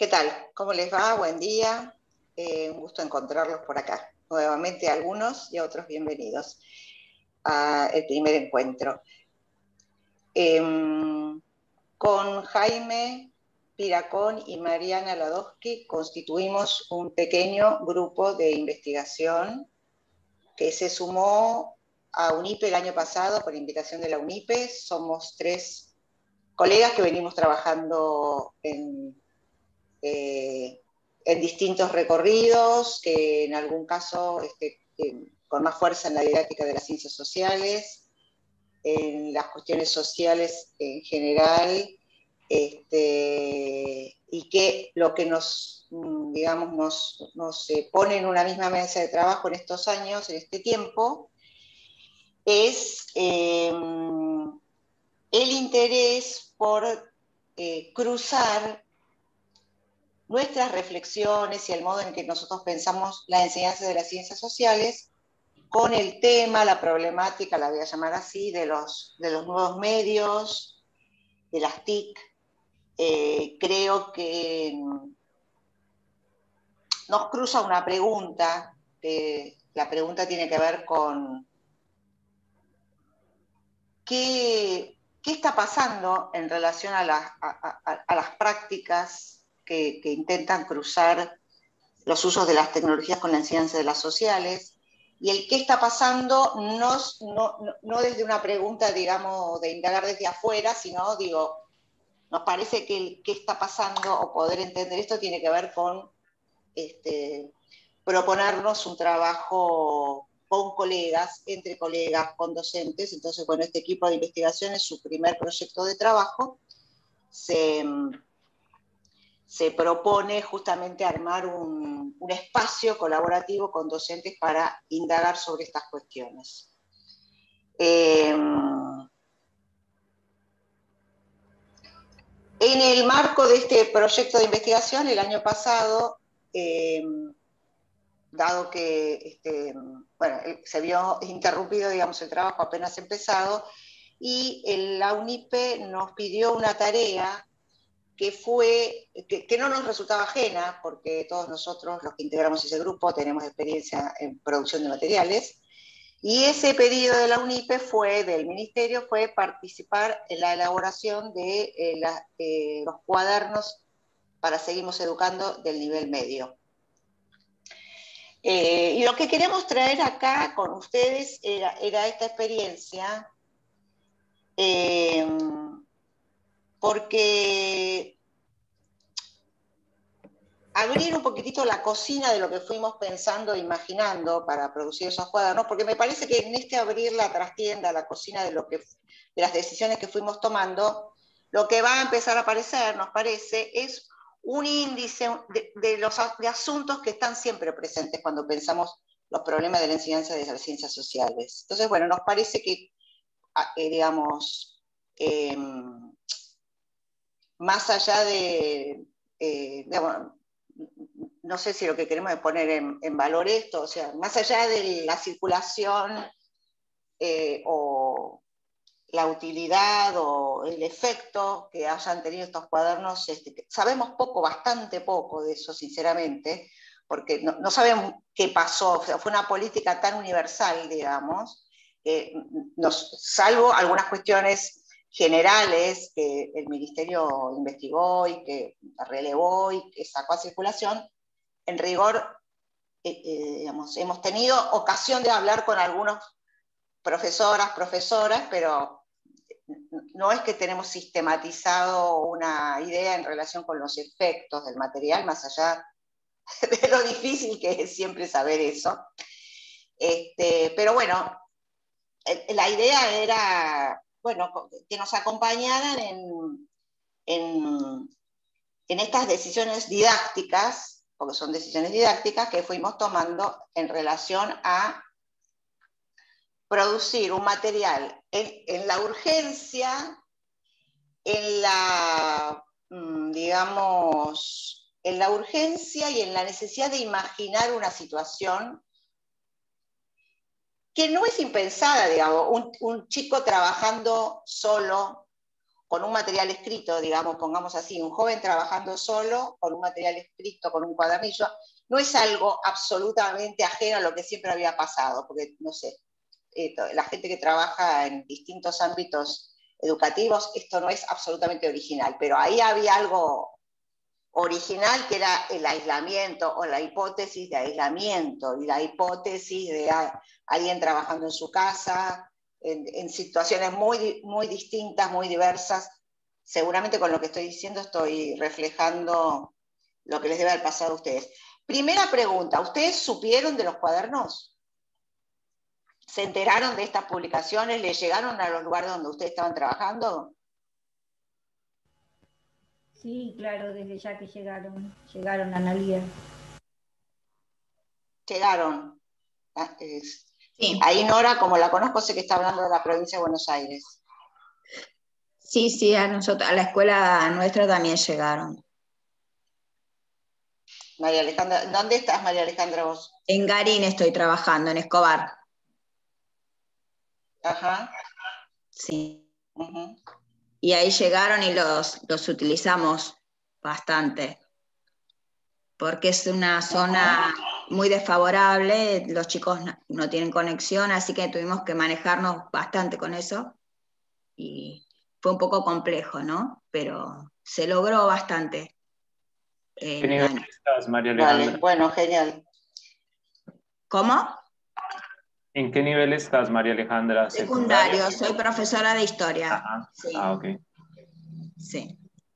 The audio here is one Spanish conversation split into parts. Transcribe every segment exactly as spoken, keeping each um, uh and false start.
¿Qué tal? ¿Cómo les va? Buen día. Eh, un gusto encontrarlos por acá. Nuevamente a algunos y a otros bienvenidos al primer encuentro. Eh, con Jaime Piracón y Mariana Ladowski constituimos un pequeño grupo de investigación que se sumó a UNIPE el año pasado por invitación de la UNIPE. Somos tres colegas que venimos trabajando en Eh, en distintos recorridos, que en algún caso este, eh, con más fuerza en la didáctica de las ciencias sociales, en las cuestiones sociales en general, este, y que lo que nos, digamos, nos, nos pone en una misma mesa de trabajo en estos años, en este tiempo, es eh, el interés por eh, cruzar nuestras reflexiones y el modo en que nosotros pensamos la enseñanza de las ciencias sociales con el tema, la problemática, la voy a llamar así, de los, de los nuevos medios, de las T I C. Eh, creo que nos cruza una pregunta, que la pregunta tiene que ver con qué, qué está pasando en relación a, la, a, a, a las prácticas que, que intentan cruzar los usos de las tecnologías con la enseñanza de las sociales, y el qué está pasando no, no, no desde una pregunta, digamos, de indagar desde afuera, sino, digo, nos parece que el qué está pasando o poder entender esto tiene que ver con este, proponernos un trabajo con colegas, entre colegas, con docentes. Entonces, bueno, este equipo de investigación es su primer proyecto de trabajo. Se... se propone justamente armar un, un espacio colaborativo con docentes para indagar sobre estas cuestiones. Eh, en el marco de este proyecto de investigación, el año pasado, eh, dado que este, bueno, se vio interrumpido, digamos, el trabajo apenas empezado, y la UNIPE nos pidió una tarea que fue, que, que no nos resultaba ajena, porque todos nosotros, los que integramos ese grupo, tenemos experiencia en producción de materiales, y ese pedido de la UNIPE fue, del Ministerio, fue participar en la elaboración de eh, la, eh, los cuadernos para Seguimos Educando del nivel medio. Eh, y lo que queremos traer acá con ustedes era, era esta experiencia, eh, porque abrir un poquitito la cocina de lo que fuimos pensando e imaginando para producir esos cuadernos, porque me parece que en este abrir la trastienda, la cocina de, lo que, de las decisiones que fuimos tomando, lo que va a empezar a aparecer, nos parece, es un índice de, de los de asuntos que están siempre presentes cuando pensamos los problemas de la enseñanza de las ciencias sociales. Entonces, bueno, nos parece que, eh, digamos, eh, más allá de, eh, digamos, no sé si lo que queremos es poner en, en valor esto, o sea, más allá de la circulación eh, o la utilidad o el efecto que hayan tenido estos cuadernos, este, sabemos poco, bastante poco de eso, sinceramente, porque no, no sabemos qué pasó, o sea, fue una política tan universal, digamos, que nos, salvo algunas cuestiones generales que el Ministerio investigó y que relevó y que sacó a circulación, en rigor, eh, eh, digamos, hemos tenido ocasión de hablar con algunos profesoras, profesoras, pero no es que tenemos sistematizado una idea en relación con los efectos del material, más allá de lo difícil que es siempre saber eso. Este, pero bueno, la idea era, bueno, que nos acompañaran en, en, en estas decisiones didácticas, porque son decisiones didácticas que fuimos tomando en relación a producir un material en, en la urgencia, en la, digamos, en la urgencia y en la necesidad de imaginar una situación que no es impensada, digamos, un, un chico trabajando solo con un material escrito, digamos, pongamos así, un joven trabajando solo, con un material escrito, con un cuadernillo, no es algo absolutamente ajeno a lo que siempre había pasado, porque, no sé, eh, la gente que trabaja en distintos ámbitos educativos, esto no es absolutamente original, pero ahí había algo original que era el aislamiento o la hipótesis de aislamiento y la hipótesis de a, alguien trabajando en su casa, en, en situaciones muy, muy distintas, muy diversas. Seguramente con lo que estoy diciendo estoy reflejando lo que les debe haber pasado a ustedes. Primera pregunta, ¿ustedes supieron de los cuadernos? ¿Se enteraron de estas publicaciones? ¿Les llegaron a los lugares donde ustedes estaban trabajando? Sí, claro, desde ya que llegaron, llegaron a Analía. Llegaron. Ah, es, Sí. Ahí Nora, como la conozco, sé que está hablando de la provincia de Buenos Aires. Sí, sí, a nosotros, a la escuela nuestra también llegaron. María Alejandra, ¿dónde estás, María Alejandra, vos? En Garín estoy trabajando, en Escobar. Ajá. Sí. Uh-huh. Y ahí llegaron y los, los utilizamos bastante, porque es una zona uh-huh. muy desfavorable, los chicos no, no tienen conexión, así que tuvimos que manejarnos bastante con eso, y fue un poco complejo, ¿no? Pero se logró bastante. ¿Qué nivel año. estás, María Alejandra? Vale, bueno, genial. ¿Cómo? ¿En qué nivel estás, María Alejandra? Secundario, ¿Secundario? Soy profesora de historia. Ajá. Sí. Ah, ok. Sí.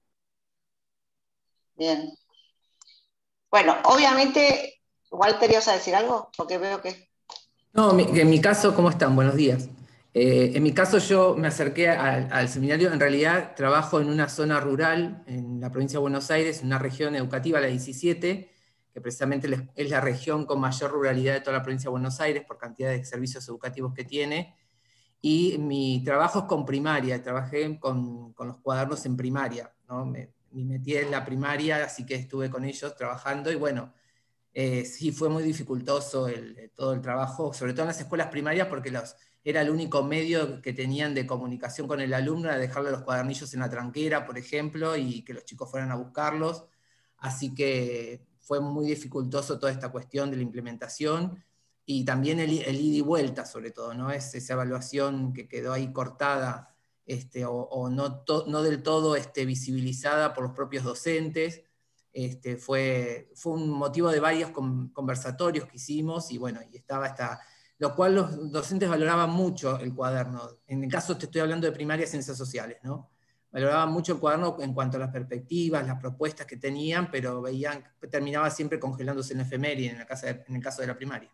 Bien. Bueno, obviamente, Walter, ¿ibas a decir algo? Porque veo que... No, en mi caso, ¿cómo están? Buenos días. Eh, en mi caso yo me acerqué al, al seminario, en realidad trabajo en una zona rural, en la provincia de Buenos Aires, en una región educativa, la diecisiete, que precisamente es la región con mayor ruralidad de toda la provincia de Buenos Aires por cantidad de servicios educativos que tiene, y mi trabajo es con primaria, trabajé con, con los cuadernos en primaria, ¿no? Me, me metí en la primaria, así que estuve con ellos trabajando, y bueno, Eh, sí, fue muy dificultoso el, todo el trabajo, sobre todo en las escuelas primarias, porque los, era el único medio que tenían de comunicación con el alumno, era dejarle los cuadernillos en la tranquera, por ejemplo, y que los chicos fueran a buscarlos. Así que fue muy dificultoso toda esta cuestión de la implementación, y también el, el ida y vuelta, sobre todo, ¿no? Es esa evaluación que quedó ahí cortada, este, o, o no, to, no del todo este, visibilizada por los propios docentes. Este, fue, fue un motivo de varios conversatorios que hicimos, y bueno, y estaba hasta, lo cual los docentes valoraban mucho el cuaderno. En el caso te estoy hablando de primaria ciencias sociales, ¿no? Valoraban mucho el cuaderno en cuanto a las perspectivas, las propuestas que tenían, pero veían que terminaba siempre congelándose en la efeméride en, la casa de, en el caso de la primaria.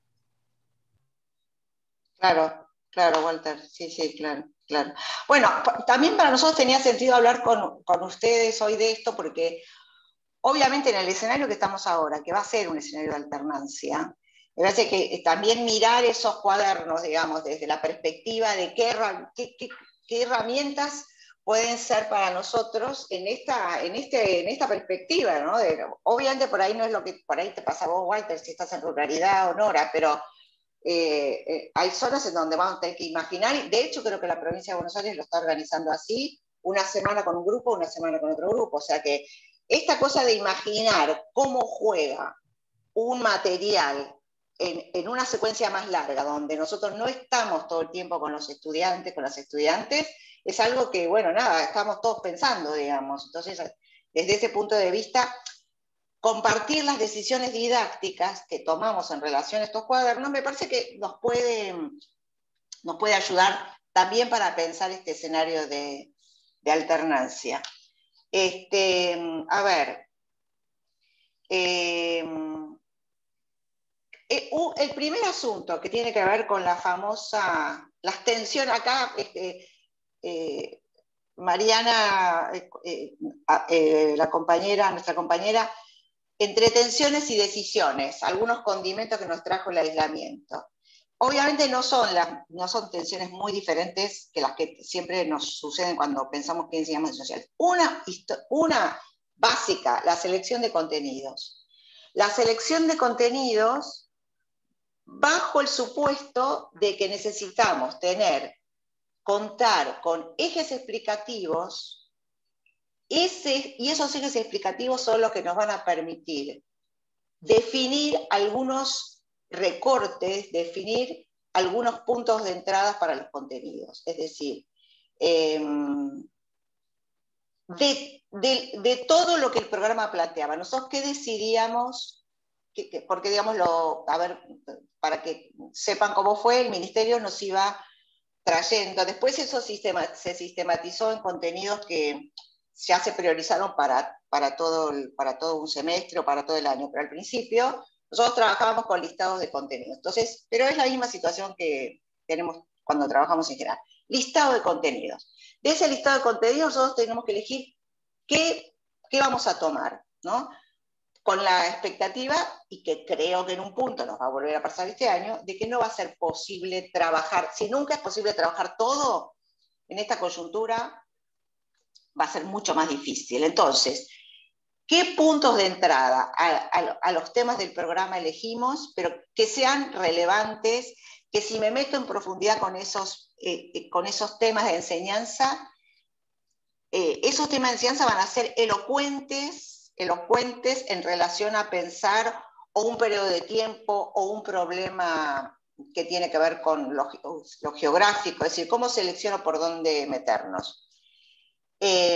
Claro, claro, Walter, sí, sí, claro, claro. Bueno, también para nosotros tenía sentido hablar con, con ustedes hoy de esto, porque obviamente en el escenario que estamos ahora, que va a ser un escenario de alternancia, me parece que también mirar esos cuadernos, digamos, desde la perspectiva de qué, qué, qué, qué herramientas pueden ser para nosotros en esta, en este, en esta perspectiva, ¿no? De, obviamente por ahí no es lo que por ahí te pasa a vos, Walter, si estás en ruralidad o Nora, pero eh, eh, hay zonas en donde vamos a tener que imaginar, y de hecho creo que la provincia de Buenos Aires lo está organizando así, una semana con un grupo, una semana con otro grupo, o sea que esta cosa de imaginar cómo juega un material en, en, una secuencia más larga, donde nosotros no estamos todo el tiempo con los estudiantes, con las estudiantes, es algo que, bueno, nada, estamos todos pensando, digamos. Entonces, desde ese punto de vista, compartir las decisiones didácticas que tomamos en relación a estos cuadernos, me parece que nos puede, nos puede ayudar también para pensar este escenario de, de alternancia. Este, a ver, eh, el primer asunto que tiene que ver con la famosa, las tensiones, acá este, eh, Mariana, eh, eh, la compañera, nuestra compañera, entre tensiones y decisiones, algunos condimentos que nos trajo el aislamiento. Obviamente no son, las, no son tensiones muy diferentes que las que siempre nos suceden cuando pensamos que enseñamos en social. Una, una básica, la selección de contenidos. La selección de contenidos bajo el supuesto de que necesitamos tener contar con ejes explicativos, ese, y esos ejes explicativos son los que nos van a permitir definir algunos recortes, definir algunos puntos de entrada para los contenidos. Es decir, eh, de, de, de todo lo que el programa planteaba, nosotros qué decidíamos, que, que, porque digamos, lo, a ver, para que sepan cómo fue, el ministerio nos iba trayendo, después eso sistema, se sistematizó en contenidos que ya se priorizaron para, para, todo el, para todo un semestre o para todo el año, pero al principio nosotros trabajábamos con listados de contenidos. Entonces, pero es la misma situación que tenemos cuando trabajamos en general. Listado de contenidos. De ese listado de contenidos nosotros tenemos que elegir qué, qué vamos a tomar, ¿no? Con la expectativa, y que creo que en un punto nos va a volver a pasar este año, de que no va a ser posible trabajar, si nunca es posible trabajar todo, en esta coyuntura va a ser mucho más difícil. Entonces, ¿qué puntos de entrada a, a, a los temas del programa elegimos, pero que sean relevantes, que si me meto en profundidad con esos, eh, con esos temas de enseñanza, eh, esos temas de enseñanza van a ser elocuentes, elocuentes en relación a pensar o un periodo de tiempo o un problema que tiene que ver con lo, lo geográfico, es decir, cómo selecciono por dónde meternos. Eh,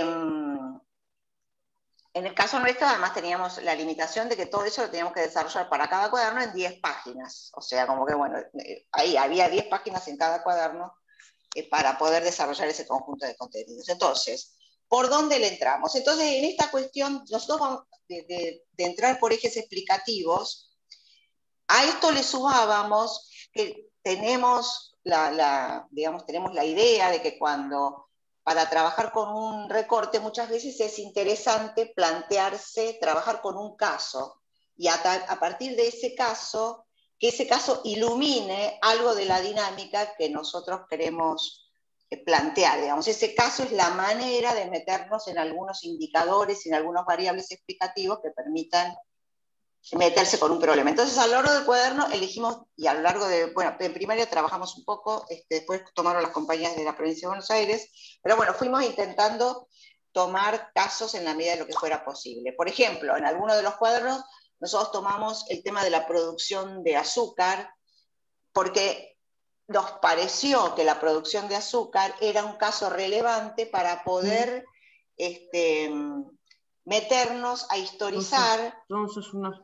En el caso nuestro, además, teníamos la limitación de que todo eso lo teníamos que desarrollar para cada cuaderno en diez páginas. O sea, como que, bueno, ahí había diez páginas en cada cuaderno eh, para poder desarrollar ese conjunto de contenidos. Entonces, ¿por dónde le entramos? Entonces, en esta cuestión, nosotros vamos de, de, de entrar por ejes explicativos. A esto le sumábamos que tenemos la, la, digamos, tenemos la idea de que cuando... para trabajar con un recorte muchas veces es interesante plantearse, trabajar con un caso, y a, a partir de ese caso, que ese caso ilumine algo de la dinámica que nosotros queremos plantear. Digamos, ese caso es la manera de meternos en algunos indicadores, en algunas variables explicativos que permitan meterse con un problema. Entonces, a lo largo del cuaderno elegimos, y a lo largo de, bueno, en primaria trabajamos un poco, este, después tomaron las compañías de la provincia de Buenos Aires, pero bueno, fuimos intentando tomar casos en la medida de lo que fuera posible. Por ejemplo, en alguno de los cuadernos nosotros tomamos el tema de la producción de azúcar, porque nos pareció que la producción de azúcar era un caso relevante para poder mm. este, meternos a historizar. Entonces, una...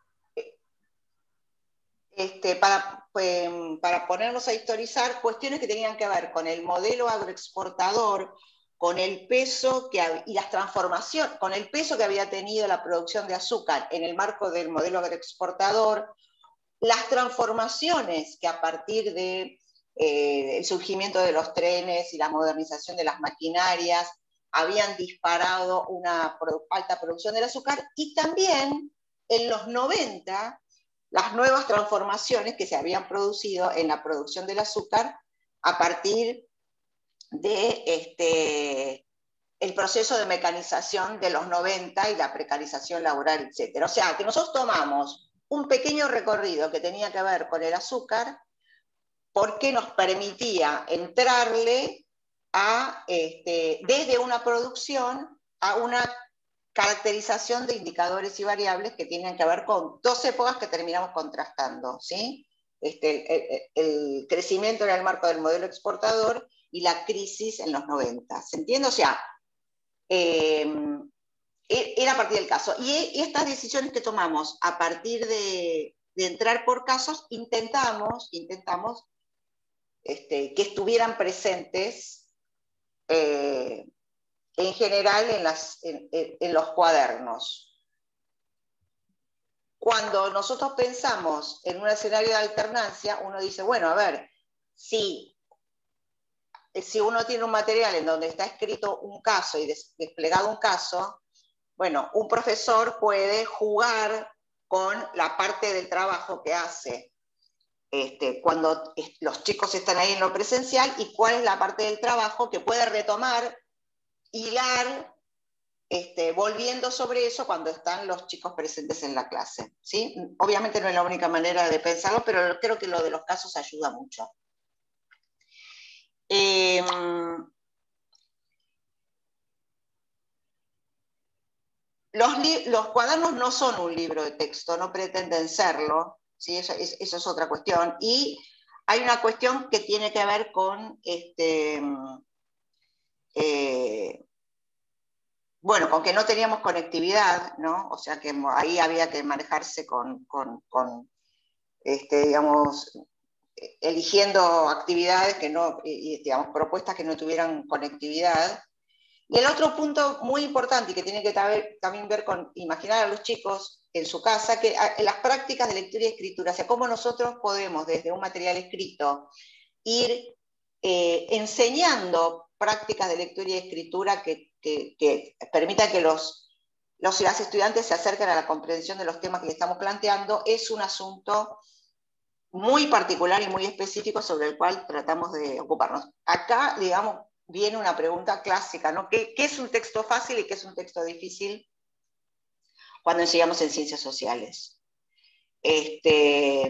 Este, para, pues, para ponernos a historizar cuestiones que tenían que ver con el modelo agroexportador, con el peso que, y las transformaciones, con el peso que había tenido la producción de azúcar en el marco del modelo agroexportador, las transformaciones que a partir de eh, el surgimiento de los trenes y la modernización de las maquinarias habían disparado una alta producción del azúcar, y también en los noventa las nuevas transformaciones que se habían producido en la producción del azúcar a partir de este, el proceso de mecanización de los noventa y la precarización laboral, etcétera. O sea, que nosotros tomamos un pequeño recorrido que tenía que ver con el azúcar porque nos permitía entrarle a, este, desde una producción a una caracterización de indicadores y variables que tienen que ver con dos épocas que terminamos contrastando, ¿sí? Este, el, el crecimiento en el marco del modelo exportador y la crisis en los noventa. ¿Se entiende? O sea, eh, era a partir del caso. Y estas decisiones que tomamos a partir de, de entrar por casos, intentamos, intentamos este, que estuvieran presentes eh, en general en, las, en, en los cuadernos. Cuando nosotros pensamos en un escenario de alternancia, uno dice, bueno, a ver, si, si uno tiene un material en donde está escrito un caso y des, desplegado un caso, bueno, un profesor puede jugar con la parte del trabajo que hace este, cuando los chicos están ahí en lo presencial, y cuál es la parte del trabajo que puede retomar, hilar, este, volviendo sobre eso cuando están los chicos presentes en la clase, ¿sí? Obviamente no es la única manera de pensarlo, pero creo que lo de los casos ayuda mucho. Eh, los, los cuadernos no son un libro de texto, no pretenden serlo, ¿sí? Eso, es, eso es otra cuestión. Y hay una cuestión que tiene que ver con, este, eh, bueno, con que no teníamos conectividad, ¿no? O sea que ahí había que manejarse con, con, con este, digamos, eligiendo actividades que no, y, digamos, propuestas que no tuvieran conectividad. Y el otro punto muy importante y que tiene que también ver con imaginar a los chicos en su casa, que en las prácticas de lectura y escritura, o sea, cómo nosotros podemos desde un material escrito ir eh, enseñando prácticas de lectura y escritura que, que, que permitan que los, los y las estudiantes se acerquen a la comprensión de los temas que le estamos planteando, es un asunto muy particular y muy específico sobre el cual tratamos de ocuparnos. Acá, digamos, viene una pregunta clásica, ¿no? ¿Qué, qué es un texto fácil y qué es un texto difícil cuando enseñamos en ciencias sociales? Este,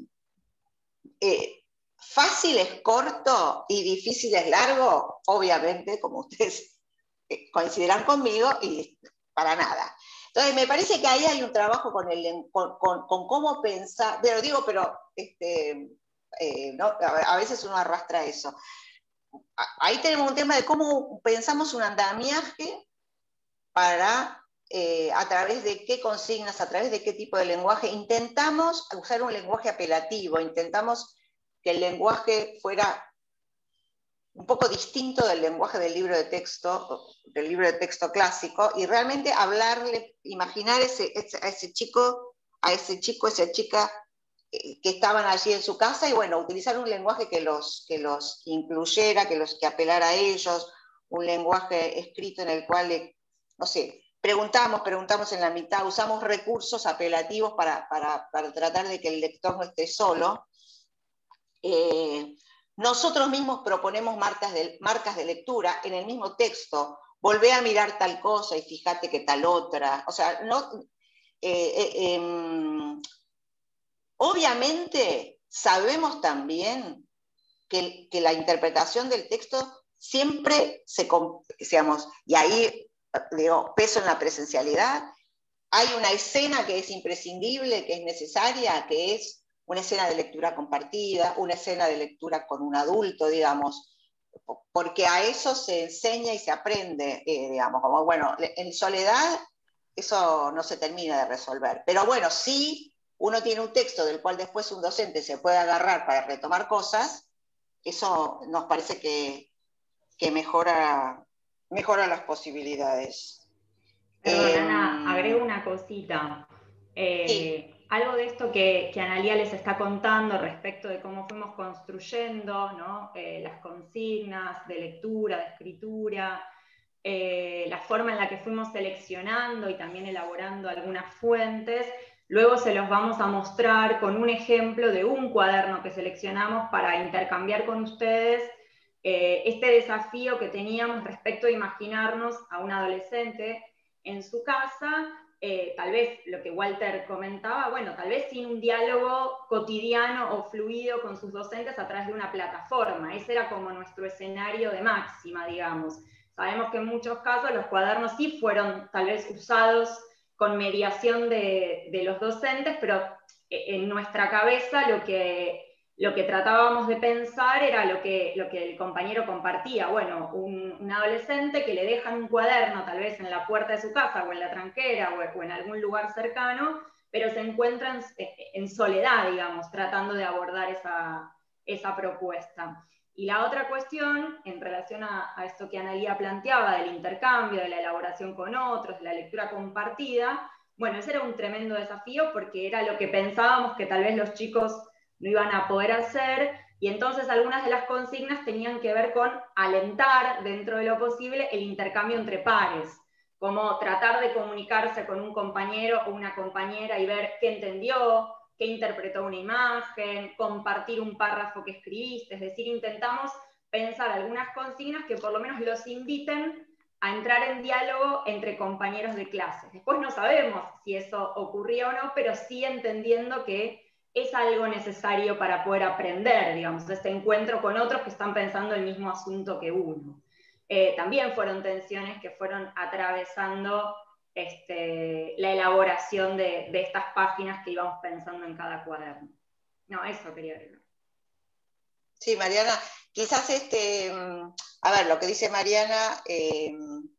eh, fácil es corto y difícil es largo, obviamente, como ustedes coincidirán conmigo, y para nada. Entonces, me parece que ahí hay un trabajo con, el, con, con, con cómo pensar, pero digo, pero este, eh, ¿no? a veces uno arrastra eso. Ahí tenemos un tema de cómo pensamos un andamiaje para, eh, a través de qué consignas, a través de qué tipo de lenguaje. Intentamos usar un lenguaje apelativo, intentamos que el lenguaje fuera un poco distinto del lenguaje del libro de texto, del libro de texto clásico, y realmente hablarle, imaginar ese, ese, a ese chico, a ese chico, esa chica eh, que estaban allí en su casa, y bueno, utilizar un lenguaje que los, que los incluyera, que los que apelara a ellos, un lenguaje escrito en el cual, eh, no sé, preguntamos, preguntamos en la mitad, usamos recursos apelativos para, para, para tratar de que el lector no esté solo. Eh, Nosotros mismos proponemos marcas de, marcas de lectura en el mismo texto. Volvé a mirar tal cosa y fíjate que tal otra. O sea, no, eh, eh, eh, obviamente sabemos también que, que la interpretación del texto siempre se, digamos, y ahí digo, peso en la presencialidad, hay una escena que es imprescindible, que es necesaria, que es una escena de lectura compartida, una escena de lectura con un adulto, digamos, porque a eso se enseña y se aprende, eh, digamos, como bueno, en soledad eso no se termina de resolver, pero bueno, sí uno tiene un texto del cual después un docente se puede agarrar para retomar cosas, eso nos parece que, que mejora, mejora las posibilidades. Perdón, eh, Ana, agrego una cosita. Eh, sí. Algo de esto que, que Analía les está contando respecto de cómo fuimos construyendo, ¿no? eh, las consignas de lectura, de escritura, eh, la forma en la que fuimos seleccionando y también elaborando algunas fuentes, luego se los vamos a mostrar con un ejemplo de un cuaderno que seleccionamos para intercambiar con ustedes eh, este desafío que teníamos respecto de imaginarnos a un adolescente en su casa, eh, tal vez lo que Walter comentaba, bueno, tal vez sin un diálogo cotidiano o fluido con sus docentes a través de una plataforma. Ese era como nuestro escenario de máxima, digamos. Sabemos que en muchos casos los cuadernos sí fueron tal vez usados con mediación de, de los docentes, pero en nuestra cabeza lo que... lo que tratábamos de pensar era lo que, lo que el compañero compartía. Bueno, un, un adolescente que le dejan un cuaderno tal vez en la puerta de su casa o en la tranquera o, o en algún lugar cercano, pero se encuentran en, en soledad, digamos, tratando de abordar esa, esa propuesta. Y la otra cuestión, en relación a, a esto que Analía planteaba, del intercambio, de la elaboración con otros, de la lectura compartida, bueno, ese era un tremendo desafío porque era lo que pensábamos que tal vez los chicos no iban a poder hacer, y entonces algunas de las consignas tenían que ver con alentar, dentro de lo posible, el intercambio entre pares, como tratar de comunicarse con un compañero o una compañera y ver qué entendió, qué interpretó una imagen, compartir un párrafo que escribiste, es decir, intentamos pensar algunas consignas que por lo menos los inviten a entrar en diálogo entre compañeros de clases. Después no sabemos si eso ocurría o no, pero sí entendiendo que es algo necesario para poder aprender, digamos, este encuentro con otros que están pensando el mismo asunto que uno. Eh, también fueron tensiones que fueron atravesando este, la elaboración de, de estas páginas que íbamos pensando en cada cuaderno. No, eso quería decir. Sí, Mariana, quizás este, a ver, lo que dice Mariana, eh,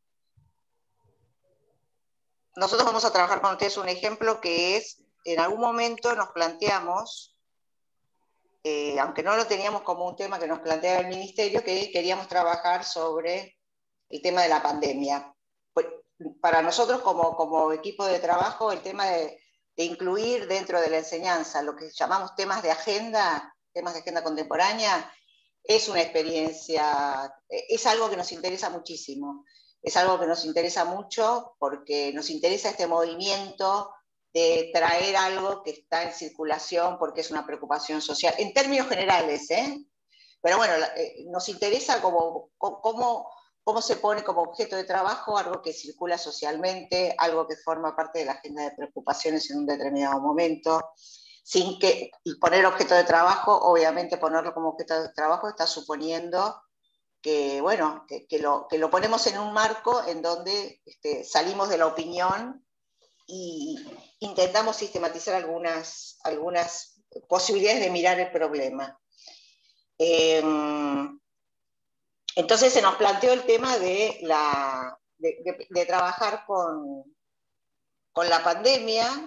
nosotros vamos a trabajar con ustedes un ejemplo que es, en algún momento nos planteamos, eh, aunque no lo teníamos como un tema que nos planteaba el Ministerio, que queríamos trabajar sobre el tema de la pandemia. Pues, para nosotros como, como equipo de trabajo, el tema de, de incluir dentro de la enseñanza lo que llamamos temas de agenda, temas de agenda contemporánea, es una experiencia, es algo que nos interesa muchísimo. Es algo que nos interesa mucho porque nos interesa este movimiento de traer algo que está en circulación porque es una preocupación social, en términos generales, ¿eh? Pero bueno, eh, nos interesa como, cómo, cómo se pone como objeto de trabajo algo que circula socialmente, algo que forma parte de la agenda de preocupaciones en un determinado momento, sin que, y poner objeto de trabajo, obviamente ponerlo como objeto de trabajo está suponiendo que, bueno, que, que, lo, que lo ponemos en un marco en donde este, salimos de la opinión y intentamos sistematizar algunas, algunas posibilidades de mirar el problema. Eh, entonces se nos planteó el tema de, la, de, de, de trabajar con, con la pandemia.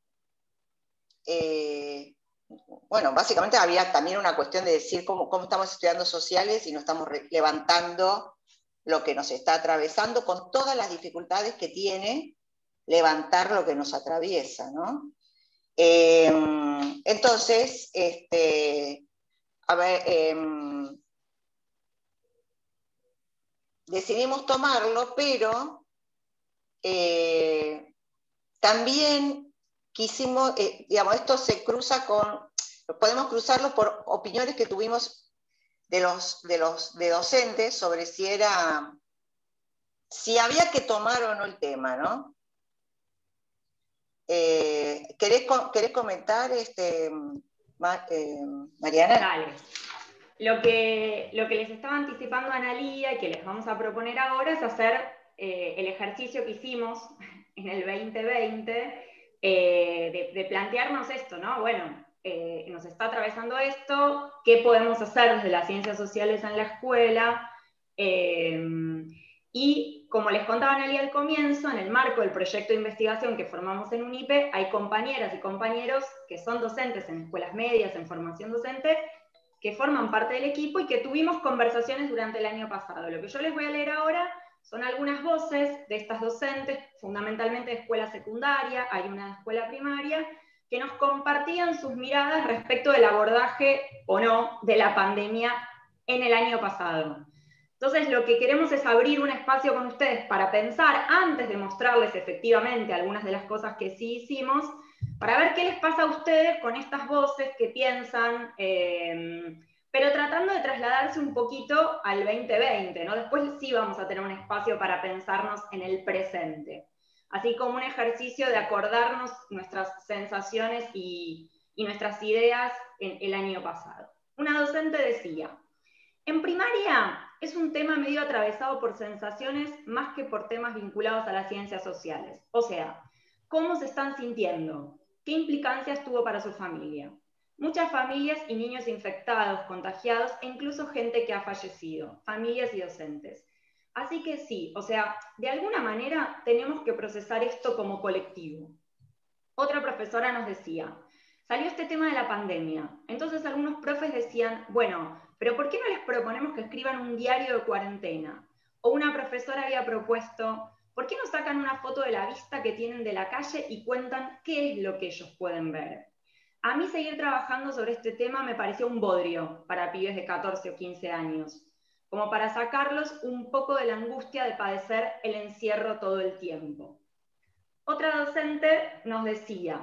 Eh, bueno, básicamente había también una cuestión de decir cómo, cómo estamos estudiando sociales y no estamos levantando lo que nos está atravesando con todas las dificultades que tiene levantar lo que nos atraviesa, ¿no? Eh, entonces, este, a ver, eh, decidimos tomarlo, pero eh, también quisimos, eh, digamos, esto se cruza con, podemos cruzarlo por opiniones que tuvimos de los, de los de docentes sobre si era, si había que tomar o no el tema, ¿no? Eh, ¿querés, ¿Querés comentar, este, Ma, eh, Mariana? Dale. Lo que, lo que les estaba anticipando a Analía y que les vamos a proponer ahora es hacer eh, el ejercicio que hicimos en el veinte veinte, eh, de, de plantearnos esto, ¿no? Bueno, eh, nos está atravesando esto, ¿qué podemos hacer desde las ciencias sociales en la escuela? Eh, y como les contaba Analía al comienzo, en el marco del proyecto de investigación que formamos en UNIPE, hay compañeras y compañeros que son docentes en escuelas medias, en formación docente, que forman parte del equipo y que tuvimos conversaciones durante el año pasado. Lo que yo les voy a leer ahora son algunas voces de estas docentes, fundamentalmente de escuela secundaria, hay una de escuela primaria, que nos compartían sus miradas respecto del abordaje o no de la pandemia en el año pasado. Entonces lo que queremos es abrir un espacio con ustedes para pensar, antes de mostrarles efectivamente algunas de las cosas que sí hicimos, para ver qué les pasa a ustedes con estas voces que piensan, eh, pero tratando de trasladarse un poquito al veinte veinte, ¿no? Después sí vamos a tener un espacio para pensarnos en el presente, así como un ejercicio de acordarnos nuestras sensaciones y, y nuestras ideas en el año pasado. Una docente decía, en primaria es un tema medio atravesado por sensaciones más que por temas vinculados a las ciencias sociales, o sea, ¿cómo se están sintiendo? ¿Qué implicancias tuvo para su familia? Muchas familias y niños infectados, contagiados, e incluso gente que ha fallecido, familias y docentes. Así que sí, o sea, de alguna manera tenemos que procesar esto como colectivo. Otra profesora nos decía, salió este tema de la pandemia, entonces algunos profes decían, bueno, pero ¿por qué no les proponemos que escriban un diario de cuarentena? O una profesora había propuesto, ¿por qué no sacan una foto de la vista que tienen de la calle y cuentan qué es lo que ellos pueden ver? A mí seguir trabajando sobre este tema me pareció un bodrio para pibes de catorce o quince años, como para sacarlos un poco de la angustia de padecer el encierro todo el tiempo. Otra docente nos decía,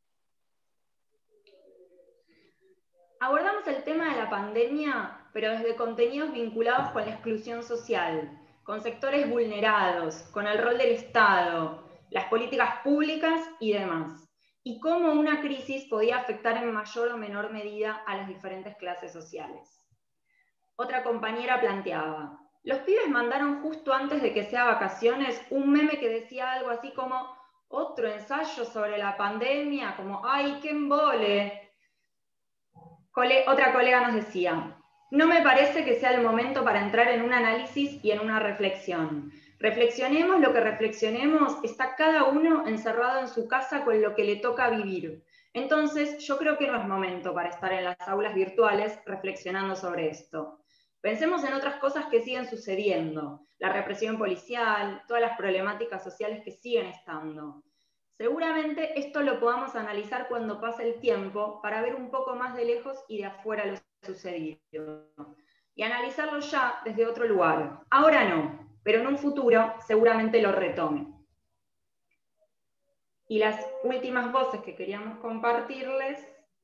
abordamos el tema de la pandemia, pero desde contenidos vinculados con la exclusión social, con sectores vulnerados, con el rol del Estado, las políticas públicas y demás. y cómo una crisis podía afectar en mayor o menor medida a las diferentes clases sociales. Otra compañera planteaba, los pibes mandaron justo antes de que sea vacaciones un meme que decía algo así como, otro ensayo sobre la pandemia, como, ¡ay, qué embole! Cole- otra colega nos decía, no me parece que sea el momento para entrar en un análisis y en una reflexión. Reflexionemos lo que reflexionemos, está cada uno encerrado en su casa con lo que le toca vivir. Entonces, yo creo que no es momento para estar en las aulas virtuales reflexionando sobre esto. Pensemos en otras cosas que siguen sucediendo, la represión policial, todas las problemáticas sociales que siguen estando. Seguramente esto lo podamos analizar cuando pase el tiempo para ver un poco más de lejos y de afuera lo sucedido. Y analizarlo ya desde otro lugar. Ahora no, pero en un futuro seguramente lo retome. Y las últimas voces que queríamos compartirles,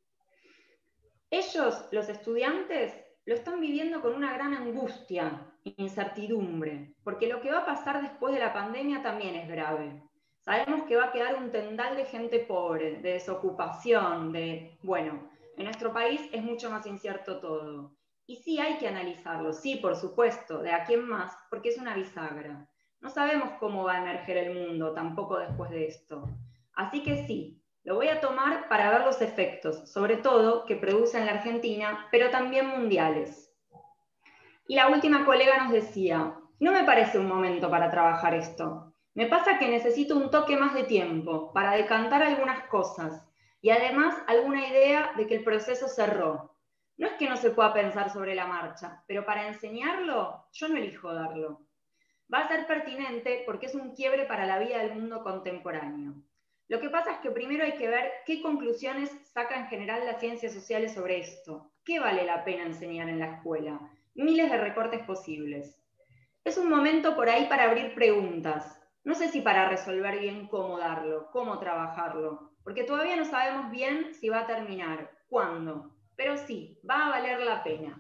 ellos, los estudiantes, lo están viviendo con una gran angustia e incertidumbre, porque lo que va a pasar después de la pandemia también es grave. Sabemos que va a quedar un tendal de gente pobre, de desocupación, de, bueno, en nuestro país es mucho más incierto todo. Y sí hay que analizarlo, sí, por supuesto, de aquí en más, porque es una bisagra. No sabemos cómo va a emerger el mundo tampoco después de esto. Así que sí, lo voy a tomar para ver los efectos, sobre todo que produce en la Argentina, pero también mundiales. Y la última colega nos decía, no me parece un momento para trabajar esto. Me pasa que necesito un toque más de tiempo para decantar algunas cosas y además alguna idea de que el proceso cerró. No es que no se pueda pensar sobre la marcha, pero para enseñarlo, yo no elijo darlo. Va a ser pertinente porque es un quiebre para la vida del mundo contemporáneo. Lo que pasa es que primero hay que ver qué conclusiones saca en general las ciencias sociales sobre esto. ¿Qué vale la pena enseñar en la escuela? Miles de recortes posibles. Es un momento por ahí para abrir preguntas. No sé si para resolver bien cómo darlo, cómo trabajarlo, porque todavía no sabemos bien si va a terminar, cuándo, pero sí, va a valer la pena.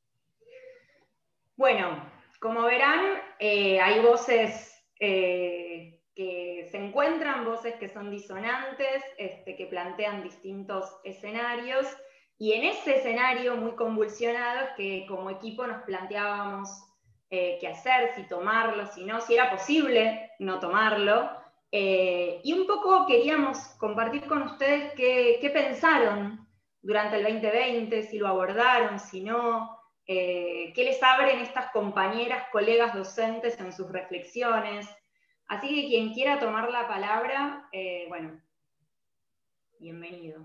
Bueno, como verán, eh, hay voces eh, que se encuentran, voces que son disonantes, este, que plantean distintos escenarios, y en ese escenario muy convulsionado es que como equipo nos planteábamos eh, qué hacer, si tomarlo, si no, si era posible no tomarlo, eh, y un poco queríamos compartir con ustedes qué, qué pensaron durante el veinte veinte, si lo abordaron, si no, Eh, qué les abren estas compañeras, colegas docentes en sus reflexiones. Así que quien quiera tomar la palabra, eh, bueno, bienvenido.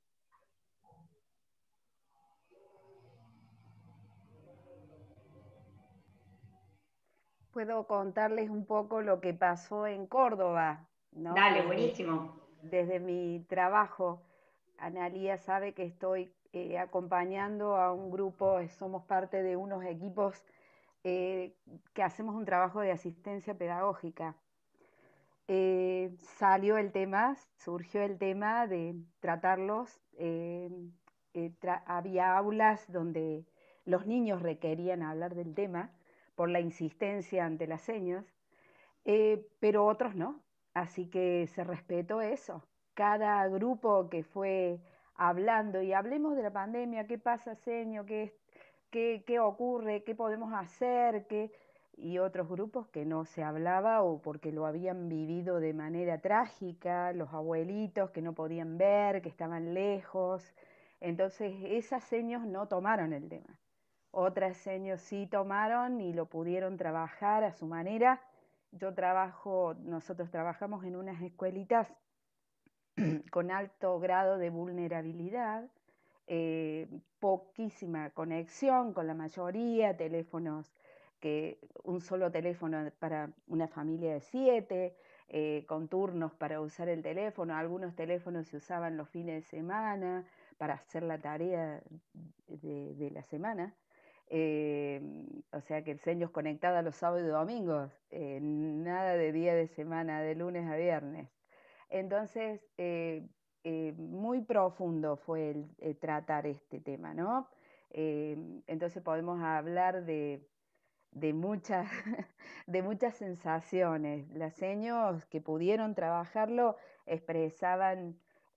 Puedo contarles un poco lo que pasó en Córdoba, ¿no? Dale, desde, buenísimo. Desde mi trabajo, Analía sabe que estoy eh, acompañando a un grupo, somos parte de unos equipos eh, que hacemos un trabajo de asistencia pedagógica. Eh, salió el tema, surgió el tema de tratarlos. Eh, eh, tra había aulas donde los niños requerían hablar del tema por la insistencia ante las señas, eh, pero otros no. Así que se respetó eso. Cada grupo que fue hablando, y hablemos de la pandemia, qué pasa, seño, qué, qué, qué ocurre, qué podemos hacer, qué... y otros grupos que no se hablaba o porque lo habían vivido de manera trágica, los abuelitos que no podían ver, que estaban lejos. Entonces esas señas no tomaron el tema. Otras señas sí tomaron y lo pudieron trabajar a su manera. Yo trabajo, nosotros trabajamos en unas escuelitas con alto grado de vulnerabilidad, eh, poquísima conexión con la mayoría, teléfonos, que un solo teléfono para una familia de siete, eh, con turnos para usar el teléfono, algunos teléfonos se usaban los fines de semana para hacer la tarea de, de la semana. Eh, o sea que el seño es conectada los sábados y domingos, eh, nada de día de semana, de lunes a viernes. Entonces, eh, eh, muy profundo fue el, el tratar este tema, ¿no? Eh, entonces podemos hablar de, de, muchas, de muchas sensaciones. Las seños que pudieron trabajarlo expresaban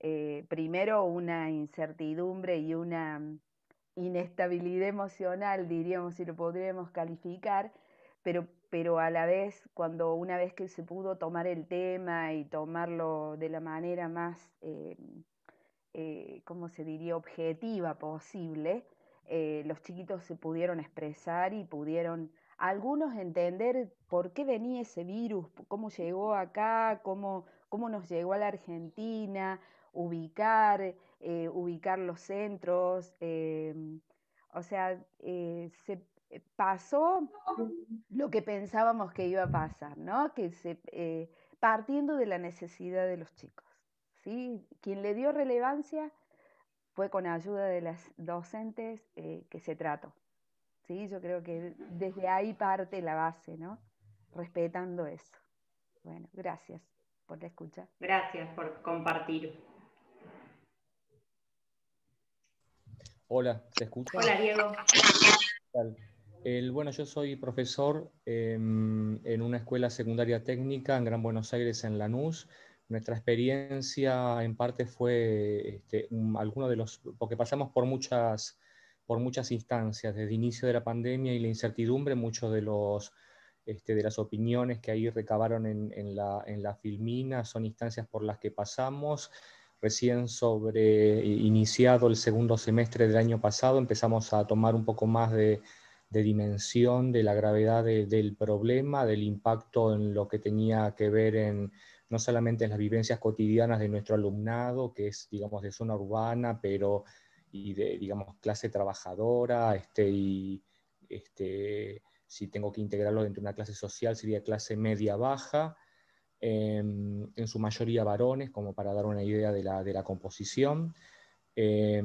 eh, primero una incertidumbre y una inestabilidad emocional, diríamos, si lo podríamos calificar, pero, pero a la vez, cuando una vez que se pudo tomar el tema y tomarlo de la manera más, eh, eh, ¿cómo se diría?, objetiva posible, eh, los chiquitos se pudieron expresar y pudieron algunos entender por qué venía ese virus, cómo llegó acá, cómo, cómo nos llegó a la Argentina, ubicar, eh, ubicar los centros, eh, o sea, eh, se pasó lo que pensábamos que iba a pasar, ¿no? Que se, eh, partiendo de la necesidad de los chicos, ¿sí? Quien le dio relevancia fue con ayuda de las docentes eh, que se trató, ¿sí? Yo creo que desde ahí parte la base, ¿no? Respetando eso. Bueno, gracias por la escucha. Gracias por compartir. Hola, ¿se escucha? Hola, Diego. El, bueno, yo soy profesor eh, en una escuela secundaria técnica en Gran Buenos Aires, en Lanús. Nuestra experiencia en parte fue este, um, alguno de los, porque pasamos por muchas, por muchas instancias, desde el inicio de la pandemia y la incertidumbre, muchos de los este, de las opiniones que ahí recabaron en, en, la, en la filmina son instancias por las que pasamos. Recién sobre iniciado el segundo semestre del año pasado empezamos a tomar un poco más de, de dimensión de la gravedad de, del problema, del impacto en lo que tenía que ver en, no solamente en las vivencias cotidianas de nuestro alumnado, que es, digamos, de zona urbana, pero y de, digamos, clase trabajadora, este, y este, si tengo que integrarlo dentro de una clase social sería clase media-baja, Eh, en su mayoría varones, como para dar una idea de la, de la composición. Eh,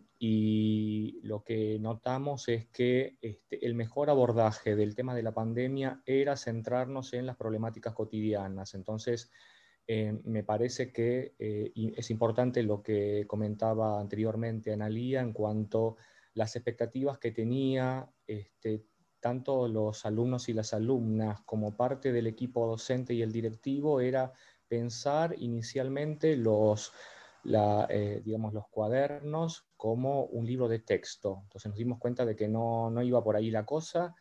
y lo que notamos es que este, el mejor abordaje del tema de la pandemia era centrarnos en las problemáticas cotidianas. Entonces, eh, me parece que eh, es importante lo que comentaba anteriormente Analía en cuanto a las expectativas que tenía este, tanto los alumnos y las alumnas como parte del equipo docente y el directivo, era pensar inicialmente los, la, eh, digamos, los cuadernos como un libro de texto. Entonces nos dimos cuenta de que no, no iba por ahí la cosa,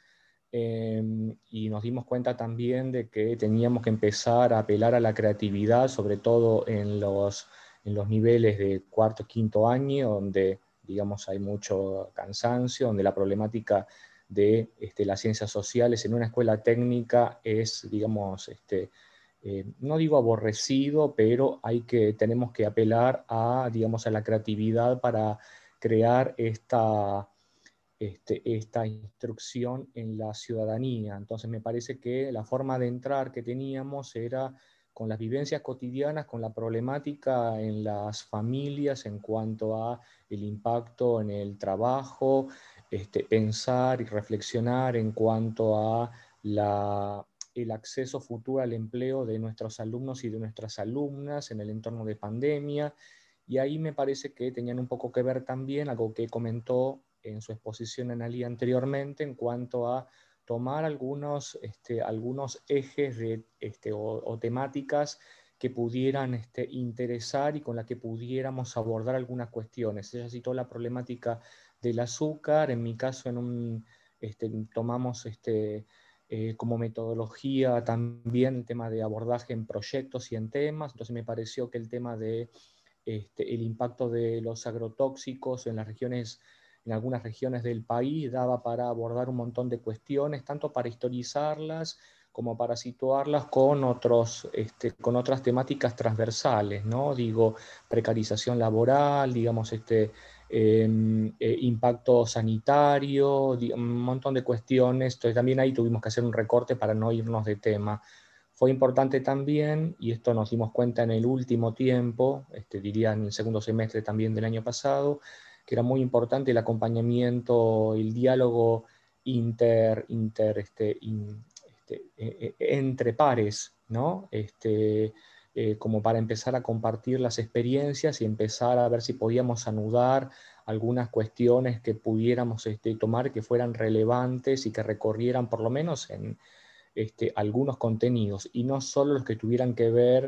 eh, y nos dimos cuenta también de que teníamos que empezar a apelar a la creatividad, sobre todo en los, en los niveles de cuarto, quinto año, donde digamos hay mucho cansancio, donde la problemática de este, las ciencias sociales en una escuela técnica es, digamos, este, eh, no digo aborrecido, pero hay que, tenemos que apelar a, digamos, a la creatividad para crear esta, este, esta instrucción en la ciudadanía. Entonces me parece que la forma de entrar que teníamos era con las vivencias cotidianas, con la problemática en las familias en cuanto a el impacto en el trabajo, Este, pensar y reflexionar en cuanto a la, el acceso futuro al empleo de nuestros alumnos y de nuestras alumnas en el entorno de pandemia. Y ahí me parece que tenían un poco que ver también algo que comentó en su exposición Analía anteriormente en cuanto a tomar algunos, este, algunos ejes de, este, o, o temáticas que pudieran este, interesar y con las que pudiéramos abordar algunas cuestiones. Ella citó la problemática del azúcar, en mi caso en un, este, tomamos este, eh, como metodología también el tema de abordaje en proyectos y en temas, entonces me pareció que el tema de este, el impacto de los agrotóxicos en las regiones, en algunas regiones del país, daba para abordar un montón de cuestiones, tanto para historizarlas como para situarlas con, otros, este, con otras temáticas transversales, ¿no? Digo, precarización laboral, digamos, este, eh, eh, impacto sanitario, un montón de cuestiones. Entonces también ahí tuvimos que hacer un recorte para no irnos de tema. Fue importante también, y esto nos dimos cuenta en el último tiempo, este, diría en el segundo semestre también del año pasado, que era muy importante el acompañamiento, el diálogo inter, inter, este, in, este, eh, entre pares, ¿no? Este, eh, como para empezar a compartir las experiencias y empezar a ver si podíamos anudar algunas cuestiones que pudiéramos este, tomar que fueran relevantes y que recorrieran por lo menos en Este, algunos contenidos, y no solo los que tuvieran que ver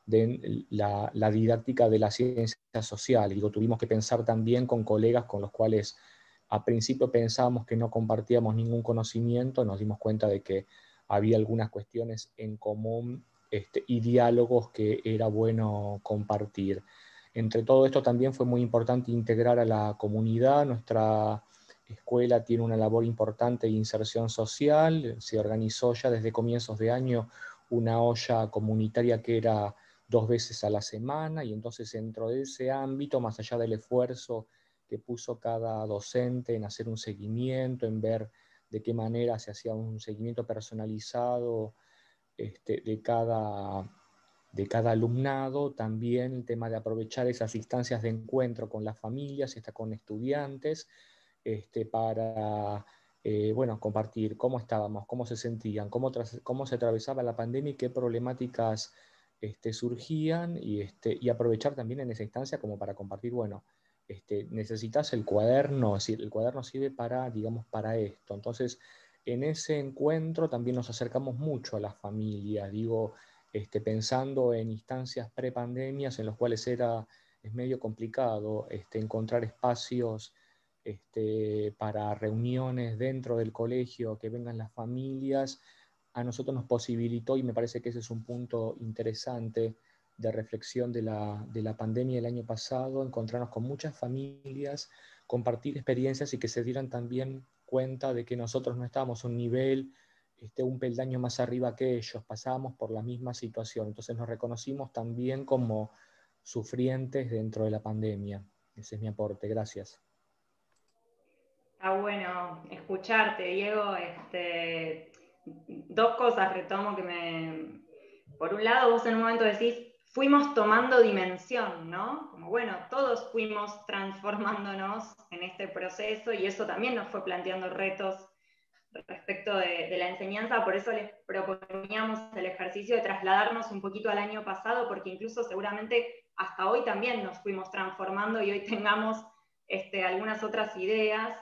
de la, la didáctica de la ciencia social. Digo, tuvimos que pensar también con colegas con los cuales a principio pensábamos que no compartíamos ningún conocimiento, nos dimos cuenta de que había algunas cuestiones en común este, y diálogos que era bueno compartir. Entre todo esto también fue muy importante integrar a la comunidad. Nuestra escuela tiene una labor importante de inserción social, se organizó ya desde comienzos de año una olla comunitaria que era dos veces a la semana, y entonces dentro de ese ámbito, más allá del esfuerzo que puso cada docente en hacer un seguimiento, en ver de qué manera se hacía un seguimiento personalizado este, de, cada, de cada alumnado, también el tema de aprovechar esas instancias de encuentro con las familias y hasta con estudiantes, este, para eh, bueno, compartir cómo estábamos, cómo se sentían, cómo, cómo se atravesaba la pandemia y qué problemáticas este, surgían, y, este, y aprovechar también en esa instancia como para compartir, bueno, Este, necesitas el cuaderno, es decir, el cuaderno sirve para, digamos, para esto. Entonces, en ese encuentro también nos acercamos mucho a las familias, digo, este, pensando en instancias prepandemias en los cuales era, es medio complicado este, encontrar espacios este, para reuniones dentro del colegio, que vengan las familias. A nosotros nos posibilitó, y me parece que ese es un punto interesante de reflexión de la, de la pandemia del año pasado, encontrarnos con muchas familias, compartir experiencias y que se dieran también cuenta de que nosotros no estábamos a un nivel, este, un peldaño más arriba que ellos, pasábamos por la misma situación. Entonces nos reconocimos también como sufrientes dentro de la pandemia. Ese es mi aporte. Gracias. Está bueno escucharte, Diego. Este, dos cosas retomo que me... Por un lado, vos en un momento decís, fuimos tomando dimensión, ¿no? Como bueno, todos fuimos transformándonos en este proceso, y eso también nos fue planteando retos respecto de, de la enseñanza. Por eso les proponíamos el ejercicio de trasladarnos un poquito al año pasado, porque incluso seguramente hasta hoy también nos fuimos transformando y hoy tengamos este, algunas otras ideas.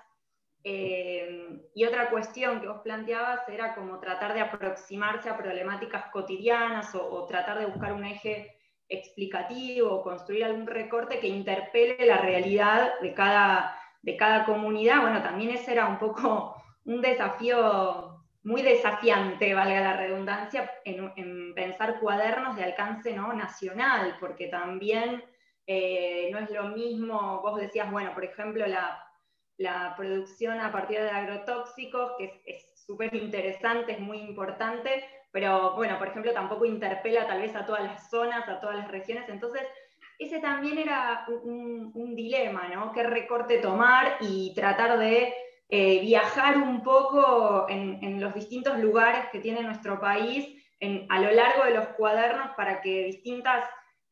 Eh, y otra cuestión que vos planteabas era como tratar de aproximarse a problemáticas cotidianas, o, o tratar de buscar un eje explicativo, o construir algún recorte que interpele la realidad de cada, de cada comunidad. Bueno, también ese era un poco un desafío muy desafiante, valga la redundancia, en, en pensar cuadernos de alcance, ¿no?, nacional, porque también eh, no es lo mismo. Vos decías, bueno, por ejemplo, la la producción a partir de agrotóxicos, que es súper interesante, es muy importante, pero bueno, por ejemplo, tampoco interpela tal vez a todas las zonas, a todas las regiones. Entonces, ese también era un, un dilema, ¿no? ¿Qué recorte tomar? Y tratar de eh, viajar un poco en, en los distintos lugares que tiene nuestro país en, a lo largo de los cuadernos, para que distintas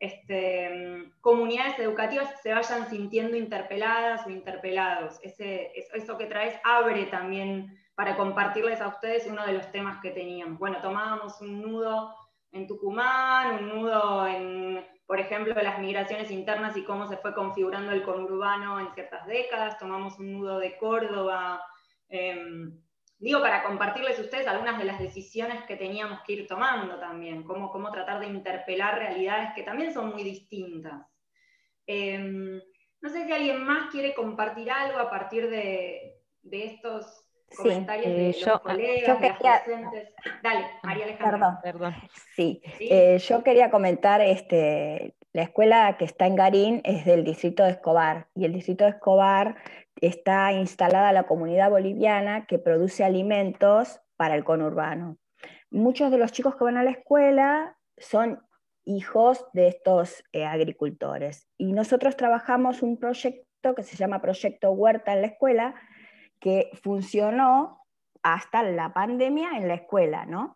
Este, comunidades educativas se vayan sintiendo interpeladas o interpelados. Ese, eso que traes abre también para compartirles a ustedes uno de los temas que teníamos. Bueno, tomábamos un nudo en Tucumán, un nudo en, por ejemplo, las migraciones internas y cómo se fue configurando el conurbano en ciertas décadas. Tomamos un nudo de Córdoba. Eh, Digo, para compartirles a ustedes algunas de las decisiones que teníamos que ir tomando también, cómo, cómo tratar de interpelar realidades que también son muy distintas. Eh, no sé si alguien más quiere compartir algo a partir de, de estos comentarios sí, eh, de yo, los colegas, yo quería, de las docentes. Dale, María Alejandra. Perdón, perdón. Sí, ¿Sí? Eh, yo quería comentar, este, la escuela que está en Garín es del distrito de Escobar, y el distrito de Escobar está instalada la comunidad boliviana que produce alimentos para el conurbano. Muchos de los chicos que van a la escuela son hijos de estos eh, agricultores, y nosotros trabajamos un proyecto que se llama Proyecto Huerta en la Escuela, que funcionó hasta la pandemia en la escuela, ¿no?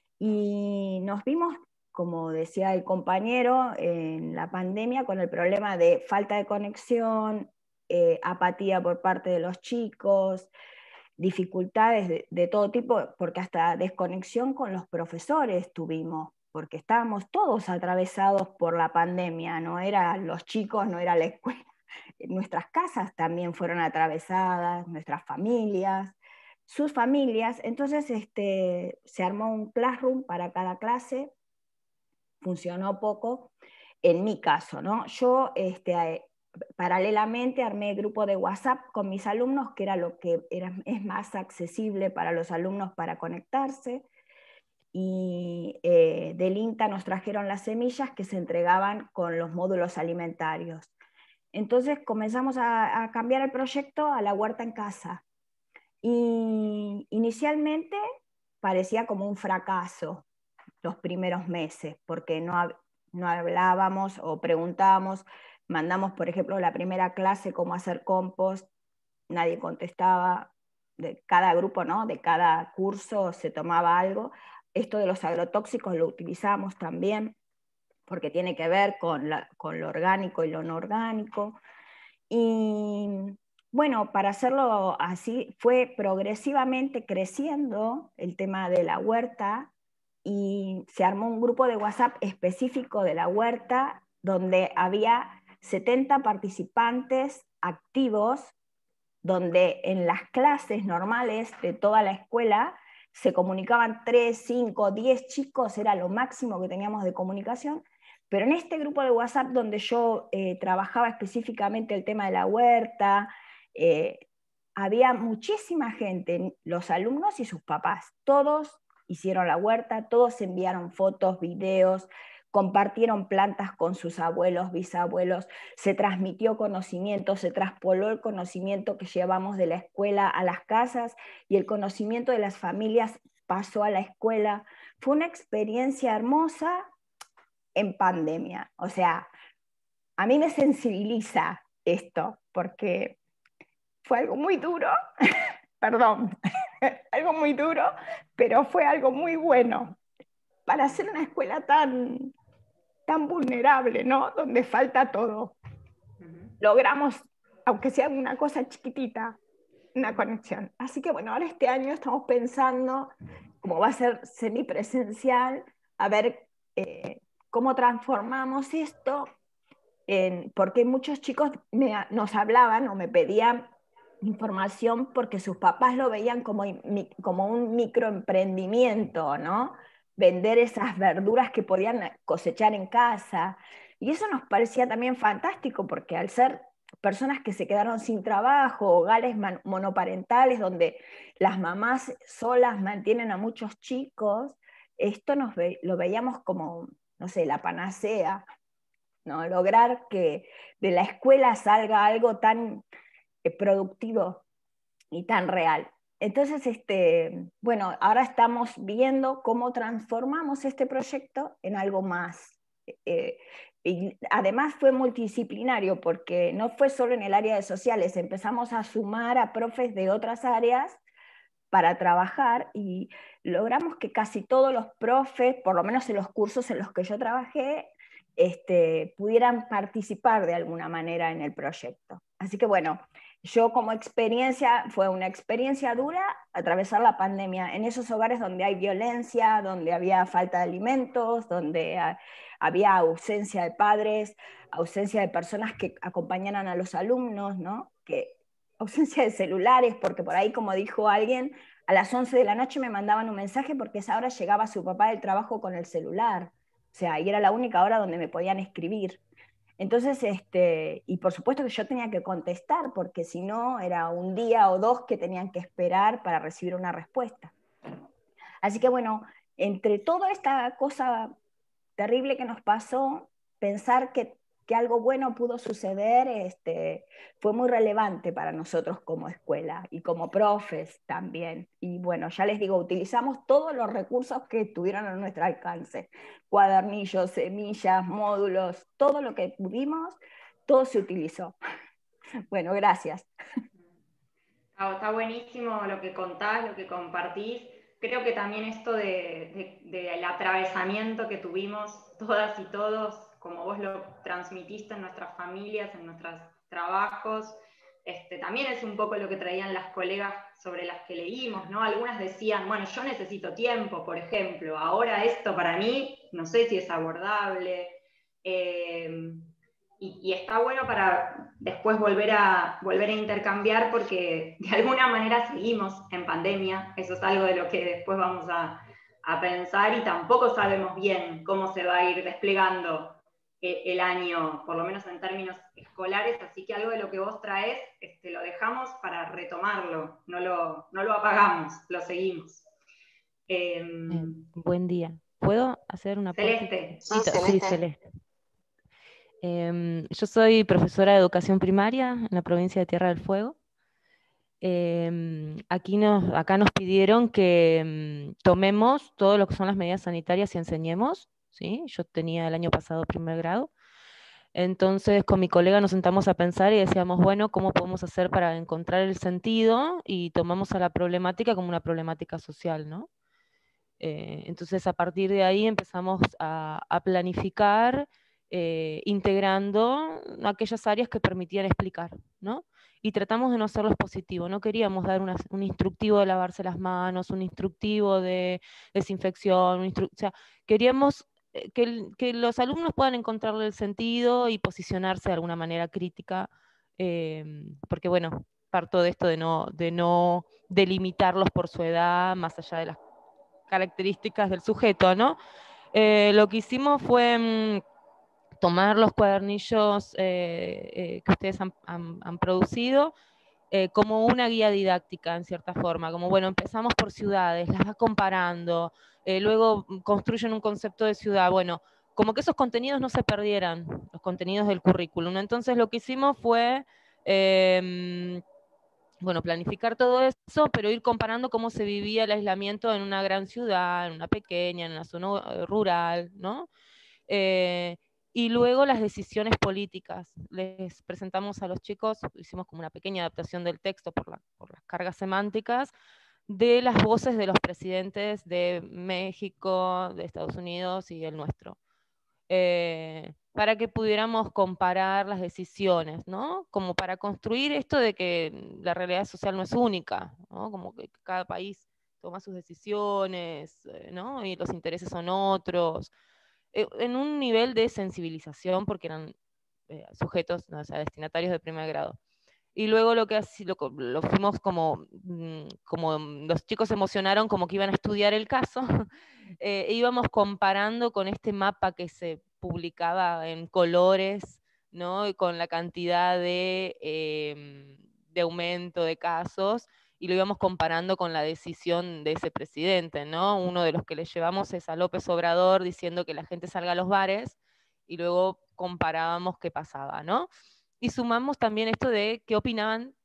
Y nos vimos, como decía el compañero, en la pandemia con el problema de falta de conexión, eh, apatía por parte de los chicos, dificultades de, de todo tipo, porque hasta desconexión con los profesores tuvimos, porque estábamos todos atravesados por la pandemia, no eran los chicos, no era la escuela. Nuestras casas también fueron atravesadas, nuestras familias, sus familias. Entonces este, se armó un classroom para cada clase, funcionó poco, en mi caso, ¿no? Yo, este, paralelamente, armé grupo de WhatsApp con mis alumnos, que era lo que era, es más accesible para los alumnos para conectarse, y eh, del INTA nos trajeron las semillas que se entregaban con los módulos alimentarios. Entonces comenzamos a, a cambiar el proyecto a la huerta en casa. Y inicialmente parecía como un fracaso los primeros meses, porque no, no hablábamos o preguntábamos, mandamos, por ejemplo, la primera clase cómo hacer compost, nadie contestaba, de cada grupo, ¿no? De cada curso se tomaba algo. Esto de los agrotóxicos lo utilizamos también, porque tiene que ver con, la, con lo orgánico y lo no orgánico. Y bueno, para hacerlo así, fue progresivamente creciendo el tema de la huerta, y se armó un grupo de WhatsApp específico de la huerta, donde había setenta participantes activos, donde en las clases normales de toda la escuela se comunicaban tres, cinco, diez chicos, era lo máximo que teníamos de comunicación, pero en este grupo de WhatsApp donde yo eh, trabajaba específicamente el tema de la huerta, eh, había muchísima gente, los alumnos y sus papás, todos hicieron la huerta, todos enviaron fotos, videos, compartieron plantas con sus abuelos, bisabuelos, se transmitió conocimiento, se traspoló el conocimiento que llevamos de la escuela a las casas, y el conocimiento de las familias pasó a la escuela. Fue una experiencia hermosa en pandemia. O sea, a mí me sensibiliza esto, porque fue algo muy duro, perdón, algo muy duro, pero fue algo muy bueno para hacer una escuela tan, tan vulnerable, ¿no? Donde falta todo. Uh-huh. Logramos, aunque sea una cosa chiquitita, una conexión. Así que bueno, ahora este año estamos pensando, como va a ser semipresencial, a ver eh, cómo transformamos esto, en, porque muchos chicos me, nos hablaban o me pedían información porque sus papás lo veían como, como un microemprendimiento, ¿no? Vender esas verduras que podían cosechar en casa. Y eso nos parecía también fantástico, porque al ser personas que se quedaron sin trabajo, hogares monoparentales donde las mamás solas mantienen a muchos chicos, esto nos ve, lo veíamos como, no sé, la panacea, ¿no? Lograr que de la escuela salga algo tan eh, productivo y tan real. Entonces, este, bueno, ahora estamos viendo cómo transformamos este proyecto en algo más. Eh, y además fue multidisciplinario, porque no fue solo en el área de sociales, empezamos a sumar a profes de otras áreas para trabajar, y logramos que casi todos los profes, por lo menos en los cursos en los que yo trabajé, este, pudieran participar de alguna manera en el proyecto. Así que bueno, yo como experiencia, fue una experiencia dura atravesar la pandemia en esos hogares donde hay violencia, donde había falta de alimentos, donde a, había ausencia de padres, ausencia de personas que acompañaran a los alumnos, ¿no? Que, ausencia de celulares, porque por ahí, como dijo alguien, a las once de la noche me mandaban un mensaje porque a esa hora llegaba su papá del trabajo con el celular. O sea, y era la única hora donde me podían escribir. Entonces, este, y por supuesto que yo tenía que contestar, porque si no, era un día o dos que tenían que esperar para recibir una respuesta. Así que bueno, entre toda esta cosa terrible que nos pasó, pensar que, que algo bueno pudo suceder, este, fue muy relevante para nosotros como escuela y como profes también. Y bueno, ya les digo, utilizamos todos los recursos que estuvieron a nuestro alcance. Cuadernillos, semillas, módulos, todo lo que pudimos, todo se utilizó. Bueno, gracias. Ah, está buenísimo lo que contás, lo que compartís. Creo que también esto de, de, del atravesamiento que tuvimos todas y todos, como vos lo transmitiste en nuestras familias, en nuestros trabajos, este, también es un poco lo que traían las colegas sobre las que leímos, ¿no? Algunas decían, bueno, yo necesito tiempo, por ejemplo, ahora esto para mí, no sé si es abordable, eh, y, y está bueno para después volver a, volver a intercambiar, porque de alguna manera seguimos en pandemia, eso es algo de lo que después vamos a, a pensar y tampoco sabemos bien cómo se va a ir desplegando el año, por lo menos en términos escolares, así que algo de lo que vos traes este, lo dejamos para retomarlo, no lo, no lo apagamos, lo seguimos. Eh, eh, buen día. ¿Puedo hacer una Celeste. Sí, Celeste. Sí, Celeste. Eh, yo soy profesora de educación primaria en la provincia de Tierra del Fuego. Eh, aquí nos, acá nos pidieron que um, tomemos todo lo que son las medidas sanitarias y enseñemos, ¿sí? Yo tenía el año pasado primer grado. Entonces con mi colega nos sentamos a pensar y decíamos, bueno, ¿cómo podemos hacer para encontrar el sentido? Y tomamos a la problemática como una problemática social, ¿no? Eh, entonces a partir de ahí empezamos a, a planificar eh, integrando aquellas áreas que permitían explicar, ¿no? Y tratamos de no hacerlo expositivo, no queríamos dar una, un instructivo de lavarse las manos, un instructivo de desinfección, un instru o sea, queríamos que, que los alumnos puedan encontrarle el sentido y posicionarse de alguna manera crítica, eh, porque bueno, parto de esto de no, de no delimitarlos por su edad, más allá de las características del sujeto, ¿no? Eh, lo que hicimos fue mmm, tomar los cuadernillos eh, eh, que ustedes han, han, han producido eh, como una guía didáctica, en cierta forma, como, bueno, empezamos por ciudades, las vas comparando, eh, luego construyen un concepto de ciudad, bueno, como que esos contenidos no se perdieran, los contenidos del currículum. Entonces lo que hicimos fue... Eh, bueno, planificar todo eso, pero ir comparando cómo se vivía el aislamiento en una gran ciudad, en una pequeña, en una zona rural, ¿no? Eh, y luego las decisiones políticas. Les presentamos a los chicos, hicimos como una pequeña adaptación del texto por, la, por las cargas semánticas, de las voces de los presidentes de México, de Estados Unidos y el nuestro. Eh, para que pudiéramos comparar las decisiones, ¿no? Como para construir esto de que la realidad social no es única, ¿no? Como que cada país toma sus decisiones, ¿no? Y los intereses son otros, eh, en un nivel de sensibilización, porque eran eh, sujetos, o sea, destinatarios de primer grado. Y luego lo que así, lo, lo fuimos como, como los chicos se emocionaron como que iban a estudiar el caso, eh, íbamos comparando con este mapa que se publicaba en colores, ¿no? Y con la cantidad de, eh, de aumento de casos, y lo íbamos comparando con la decisión de ese presidente, ¿no? Uno de los que le llevamos es a López Obrador diciendo que la gente salga a los bares, y luego comparábamos qué pasaba, ¿no? Y sumamos también esto de qué opinaban,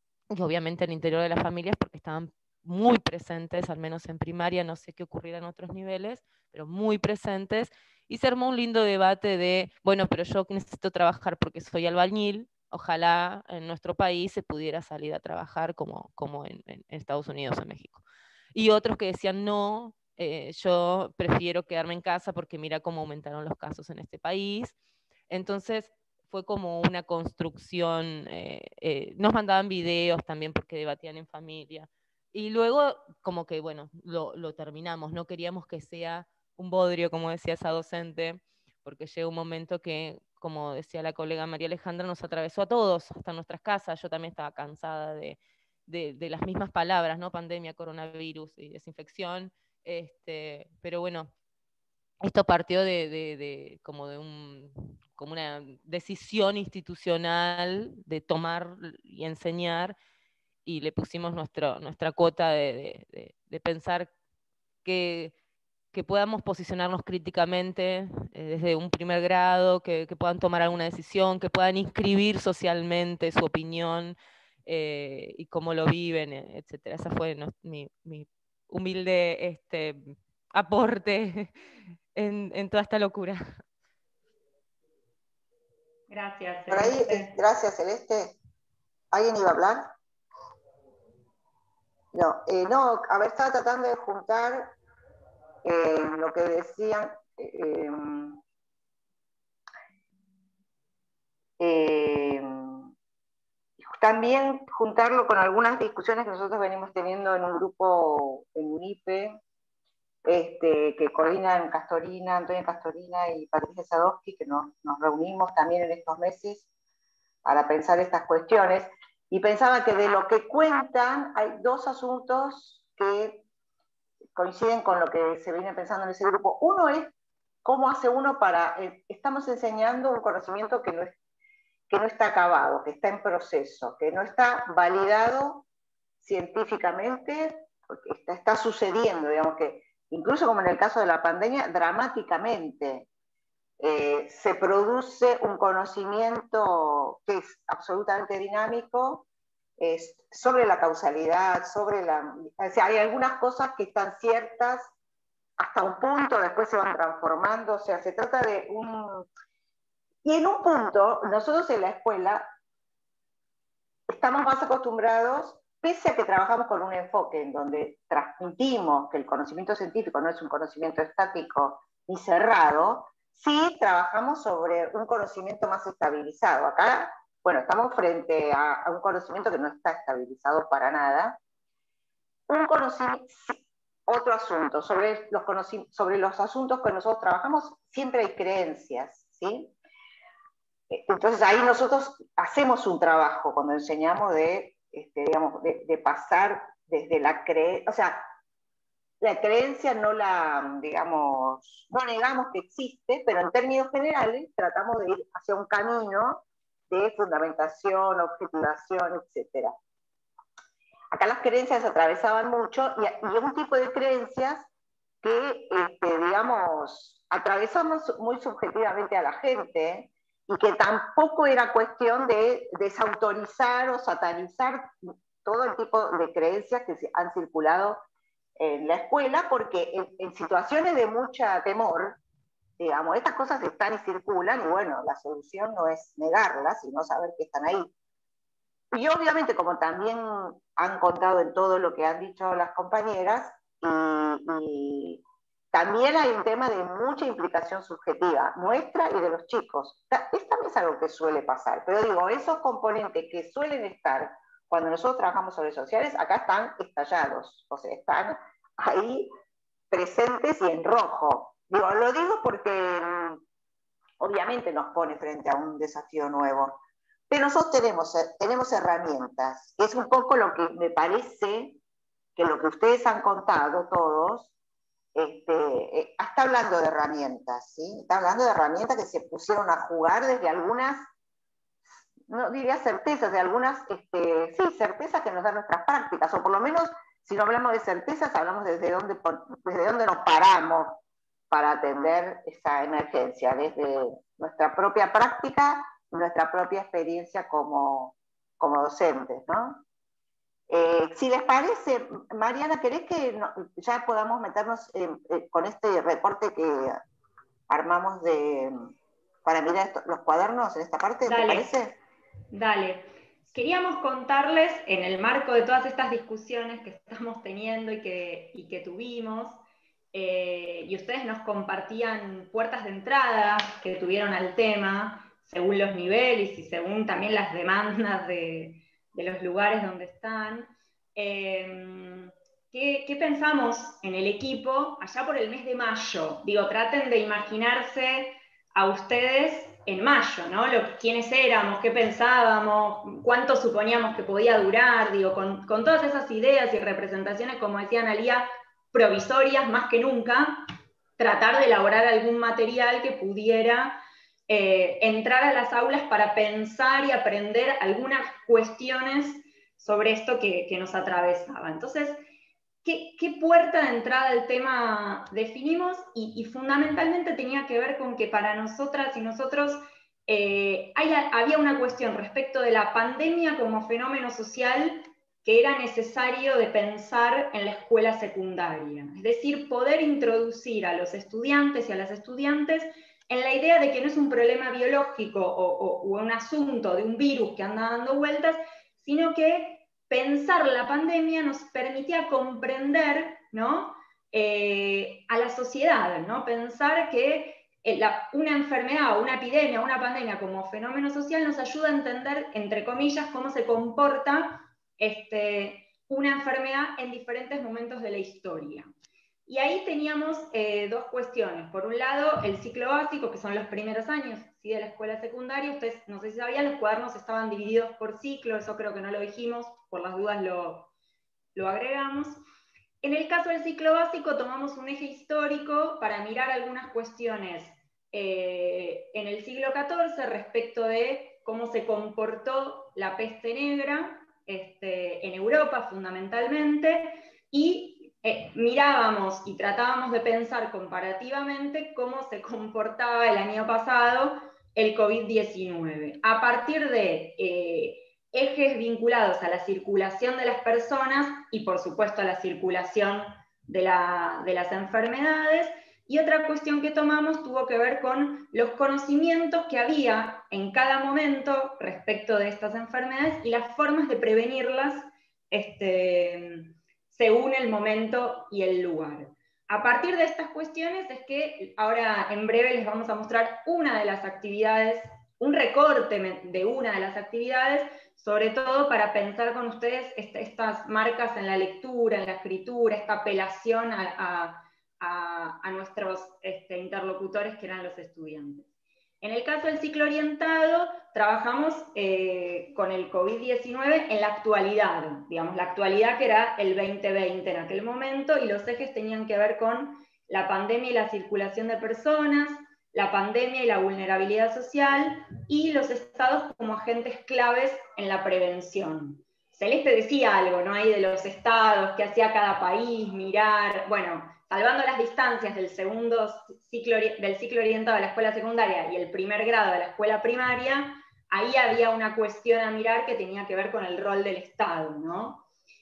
y obviamente al interior de las familias, porque estaban muy presentes, al menos en primaria, no sé qué ocurrirá en otros niveles, pero muy presentes, y se armó un lindo debate de, bueno, pero yo necesito trabajar porque soy albañil, ojalá en nuestro país se pudiera salir a trabajar como, como en, en Estados Unidos o en México. Y otros que decían, no, eh, yo prefiero quedarme en casa porque mira cómo aumentaron los casos en este país. Entonces, fue como una construcción, eh, eh, nos mandaban videos también porque debatían en familia, y luego como que, bueno, lo, lo terminamos, no queríamos que sea un bodrio, como decía esa docente, porque llega un momento que, como decía la colega María Alejandra, nos atravesó a todos, hasta nuestras casas. Yo también estaba cansada de, de, de las mismas palabras, ¿no? Pandemia, coronavirus y desinfección, este, pero bueno, esto partió de, de, de, como de un, como una decisión institucional de tomar y enseñar, y le pusimos nuestro, nuestra cuota de, de, de pensar que, que podamos posicionarnos críticamente eh, desde un primer grado, que, que puedan tomar alguna decisión, que puedan inscribir socialmente su opinión eh, y cómo lo viven, etcétera. Esa fue no, mi, mi humilde este, aporte En, en toda esta locura. Gracias, Por ahí, Celeste. gracias, Celeste. ¿Alguien iba a hablar? No, eh, no, a ver, estaba tratando de juntar eh, lo que decían. Eh, eh, también juntarlo con algunas discusiones que nosotros venimos teniendo en un grupo en UNIPE, Este, que coordinan Castorina, Antonia Castorina y Patricia Sadowski, que nos, nos reunimos también en estos meses para pensar estas cuestiones, y pensaba que de lo que cuentan hay dos asuntos que coinciden con lo que se viene pensando en ese grupo. Uno es cómo hace uno para... Eh, estamos enseñando un conocimiento que no, es, que no está acabado, que está en proceso, que no está validado científicamente, porque está, está sucediendo, digamos que, incluso como en el caso de la pandemia, dramáticamente eh, se produce un conocimiento que es absolutamente dinámico, es sobre la causalidad, sobre la... O sea, hay algunas cosas que están ciertas hasta un punto, después se van transformando, o sea, se trata de un... Y en un punto, nosotros en la escuela estamos más acostumbrados, pese a que trabajamos con un enfoque en donde transmitimos que el conocimiento científico no es un conocimiento estático ni cerrado, sí trabajamos sobre un conocimiento más estabilizado. Acá, bueno, estamos frente a, a un conocimiento que no está estabilizado para nada. Un conocimiento, otro asunto, sobre los, sobre los asuntos que nosotros trabajamos, siempre hay creencias, ¿sí? Entonces ahí nosotros hacemos un trabajo cuando enseñamos de, este, digamos, de, de pasar desde la creencia, o sea, la creencia no la, digamos, no negamos que existe, pero en términos generales tratamos de ir hacia un camino de fundamentación, objetivación, etcétera. Acá las creencias atravesaban mucho y, y es un tipo de creencias que, este, digamos, atravesamos muy subjetivamente a la gente y que tampoco era cuestión de desautorizar o satanizar todo el tipo de creencias que han circulado en la escuela, porque en, en situaciones de mucha temor, digamos, estas cosas están y circulan, y bueno, la solución no es negarlas, sino saber que están ahí. Y obviamente, como también han contado en todo lo que han dicho las compañeras, y, y también hay un tema de mucha implicación subjetiva, nuestra y de los chicos. Esto también es algo que suele pasar, pero digo, esos componentes que suelen estar cuando nosotros trabajamos sobre sociales, acá están estallados, o sea, están ahí presentes y en rojo. Digo, lo digo porque obviamente nos pone frente a un desafío nuevo. Pero nosotros tenemos, tenemos herramientas. Es un poco lo que me parece que lo que ustedes han contado todos, este, está hablando de herramientas, ¿sí? Está hablando de herramientas que se pusieron a jugar desde algunas, no diría certezas, de algunas, este, sí, certezas que nos dan nuestras prácticas, o por lo menos, si no hablamos de certezas, hablamos desde dónde, desde dónde nos paramos para atender esa emergencia, desde nuestra propia práctica, nuestra propia experiencia como, como docentes, ¿no? Eh, si les parece, Mariana, ¿querés que no, ya podamos meternos en, eh, con este reporte que armamos de, para mirar esto, los cuadernos en esta parte? Dale, ¿te parece? Dale. Queríamos contarles, en el marco de todas estas discusiones que estamos teniendo y que, y que tuvimos, eh, y ustedes nos compartían puertas de entrada que tuvieron al tema, según los niveles y según también las demandas de, de los lugares donde están. Eh, ¿qué, ¿Qué pensamos en el equipo allá por el mes de mayo? Digo, traten de imaginarse a ustedes en mayo, ¿no? Lo, quiénes éramos, qué pensábamos, cuánto suponíamos que podía durar, digo, con, con todas esas ideas y representaciones, como decía Analía, provisorias más que nunca, tratar de elaborar algún material que pudiera eh, entrar a las aulas para pensar y aprender algunas cuestiones sobre esto que, que nos atravesaba. Entonces, ¿qué, qué puerta de entrada al tema definimos? Y, y fundamentalmente tenía que ver con que para nosotras y nosotros eh, hay, había una cuestión respecto de la pandemia como fenómeno social que era necesario de pensar en la escuela secundaria. Es decir, poder introducir a los estudiantes y a las estudiantes en la idea de que no es un problema biológico o, o, o un asunto de un virus que anda dando vueltas, sino que pensar la pandemia nos permitía comprender, ¿no? eh, a la sociedad, ¿no? Pensar que la, una enfermedad o una epidemia o una pandemia como fenómeno social nos ayuda a entender, entre comillas, cómo se comporta este, una enfermedad en diferentes momentos de la historia. Y ahí teníamos eh, dos cuestiones. Por un lado, el ciclo básico, que son los primeros años, ¿sí?, de la escuela secundaria. Ustedes, no sé si sabían, los cuadernos estaban divididos por ciclo, eso creo que no lo dijimos, por las dudas lo, lo agregamos. En el caso del ciclo básico tomamos un eje histórico para mirar algunas cuestiones eh, en el siglo catorce respecto de cómo se comportó la peste negra este, en Europa fundamentalmente, y eh, mirábamos y tratábamos de pensar comparativamente cómo se comportaba el año pasado el COVID diecinueve, a partir de eh, ejes vinculados a la circulación de las personas y por supuesto a la circulación de, la, de las enfermedades. Y otra cuestión que tomamos tuvo que ver con los conocimientos que había en cada momento respecto de estas enfermedades y las formas de prevenirlas este, según el momento y el lugar. A partir de estas cuestiones es que ahora en breve les vamos a mostrar una de las actividades, un recorte de una de las actividades, sobre todo para pensar con ustedes estas marcas en la lectura, en la escritura, esta apelación a, a, a, a nuestros este, interlocutores que eran los estudiantes. En el caso del ciclo orientado, trabajamos eh, con el COVID diecinueve en la actualidad, digamos, la actualidad que era el veinte veinte en aquel momento, y los ejes tenían que ver con la pandemia y la circulación de personas, la pandemia y la vulnerabilidad social, y los estados como agentes claves en la prevención. Celeste decía algo, ¿no? Ahí de los estados, qué hacía cada país, mirar, bueno, salvando las distancias del segundo ciclo, del ciclo orientado de la escuela secundaria y el primer grado de la escuela primaria, ahí había una cuestión a mirar que tenía que ver con el rol del Estado, ¿no?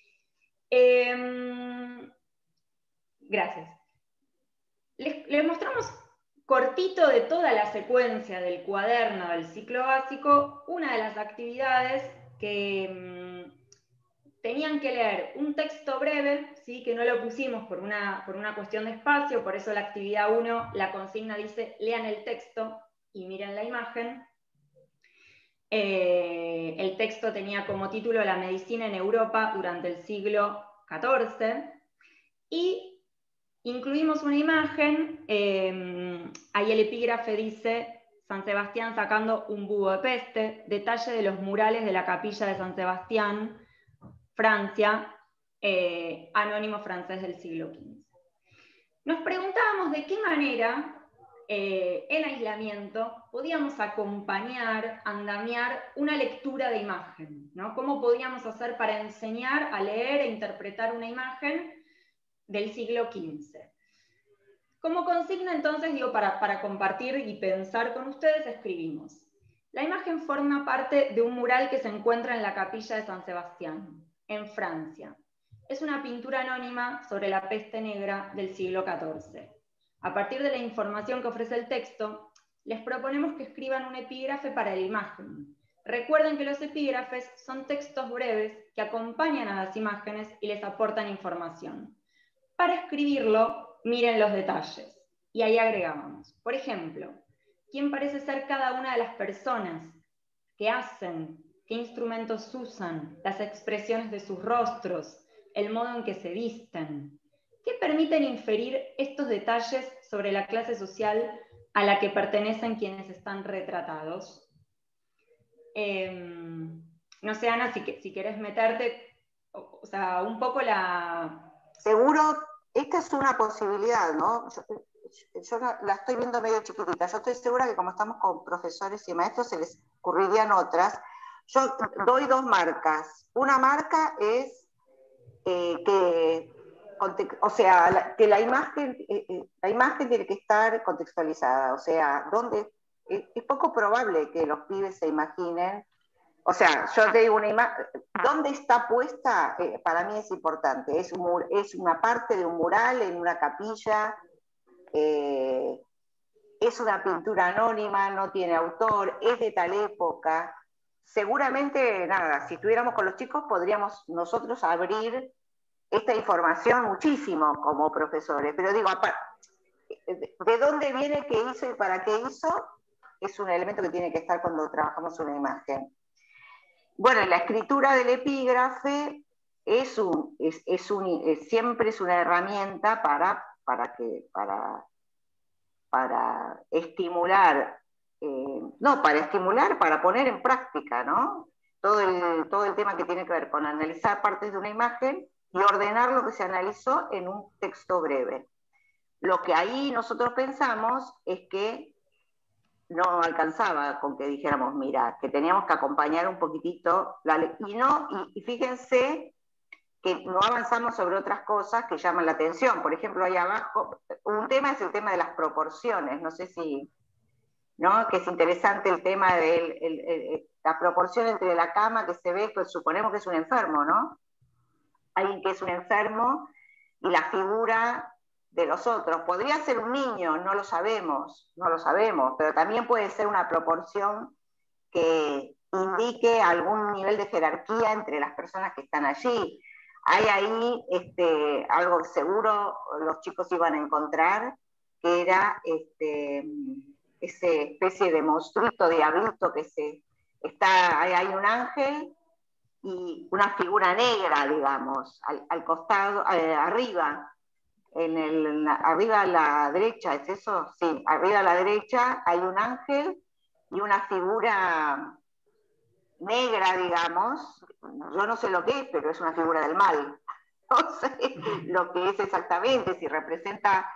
Eh, gracias. Les, les mostramos cortito de toda la secuencia del cuaderno del ciclo básico, una de las actividades que mmm, tenían que leer un texto breve, ¿sí? Que no lo pusimos por una, por una cuestión de espacio, por eso la actividad uno, la consigna dice, lean el texto y miren la imagen. Eh, el texto tenía como título La medicina en Europa durante el siglo catorce, y incluimos una imagen, eh, ahí el epígrafe dice, San Sebastián sacando un bubo de peste, detalle de los murales de la capilla de San Sebastián, Francia, eh, anónimo francés del siglo quince. Nos preguntábamos de qué manera, eh, en aislamiento, podíamos acompañar, andamiar una lectura de imagen, ¿no? ¿Cómo podíamos hacer para enseñar a leer e interpretar una imagen del siglo quince? Como consigna, entonces, digo, para, para compartir y pensar con ustedes, escribimos: la imagen forma parte de un mural que se encuentra en la capilla de San Sebastián, en Francia. Es una pintura anónima sobre la peste negra del siglo catorce. A partir de la información que ofrece el texto, les proponemos que escriban un epígrafe para la imagen. Recuerden que los epígrafes son textos breves que acompañan a las imágenes y les aportan información. Para escribirlo, miren los detalles. Y ahí agregábamos, por ejemplo, quién parece ser cada una de las personas, qué hacen, qué instrumentos usan, las expresiones de sus rostros, el modo en que se visten, qué permiten inferir estos detalles sobre la clase social a la que pertenecen quienes están retratados. Eh, no sé, Ana, si, si querés meterte, o, o sea, un poco la... Seguro, esta es una posibilidad, ¿no? Yo, yo la estoy viendo medio chiquitita. Yo estoy segura que como estamos con profesores y maestros se les ocurrirían otras. Yo doy dos marcas. Una marca es eh, que, o sea, la, que la imagen, eh, la imagen tiene que estar contextualizada. O sea, ¿dónde? Es, es poco probable que los pibes se imaginen. O sea, yo te digo una imagen, ¿dónde está puesta? Eh, para mí es importante. Es, un, es una parte de un mural en una capilla. Eh, es una pintura anónima, no tiene autor, es de tal época. Seguramente, nada, si estuviéramos con los chicos podríamos nosotros abrir esta información muchísimo como profesores, pero digo, ¿de dónde viene, qué hizo y para qué hizo? Es un elemento que tiene que estar cuando trabajamos una imagen. Bueno, la escritura del epígrafe es un, es, es un, es, siempre es una herramienta para, para, que, para, para estimular, eh, no, para estimular, para poner en práctica, ¿no? Todo el, todo el tema que tiene que ver con analizar partes de una imagen y ordenar lo que se analizó en un texto breve. Lo que ahí nosotros pensamos es que no alcanzaba con que dijéramos, mira, que teníamos que acompañar un poquitito, la, y, no, y, y fíjense que no avanzamos sobre otras cosas que llaman la atención. Por ejemplo, ahí abajo, un tema es el tema de las proporciones, no sé si, ¿no? Que es interesante el tema de el, el, el, la proporción entre la cama que se ve, pues suponemos que es un enfermo, ¿no? Alguien que es un enfermo, y la figura de los otros. Podría ser un niño, no lo sabemos, no lo sabemos, pero también puede ser una proporción que indique algún nivel de jerarquía entre las personas que están allí. Hay ahí este, algo que seguro los chicos iban a encontrar, que era este, esa especie de monstruito, diablito que se está, hay, hay un ángel y una figura negra, digamos, al, al costado, eh, arriba, en el, en la, arriba a la derecha, ¿es eso? Sí, arriba a la derecha hay un ángel y una figura negra, digamos, yo no sé lo que es, pero es una figura del mal. No sé lo que es exactamente, si representa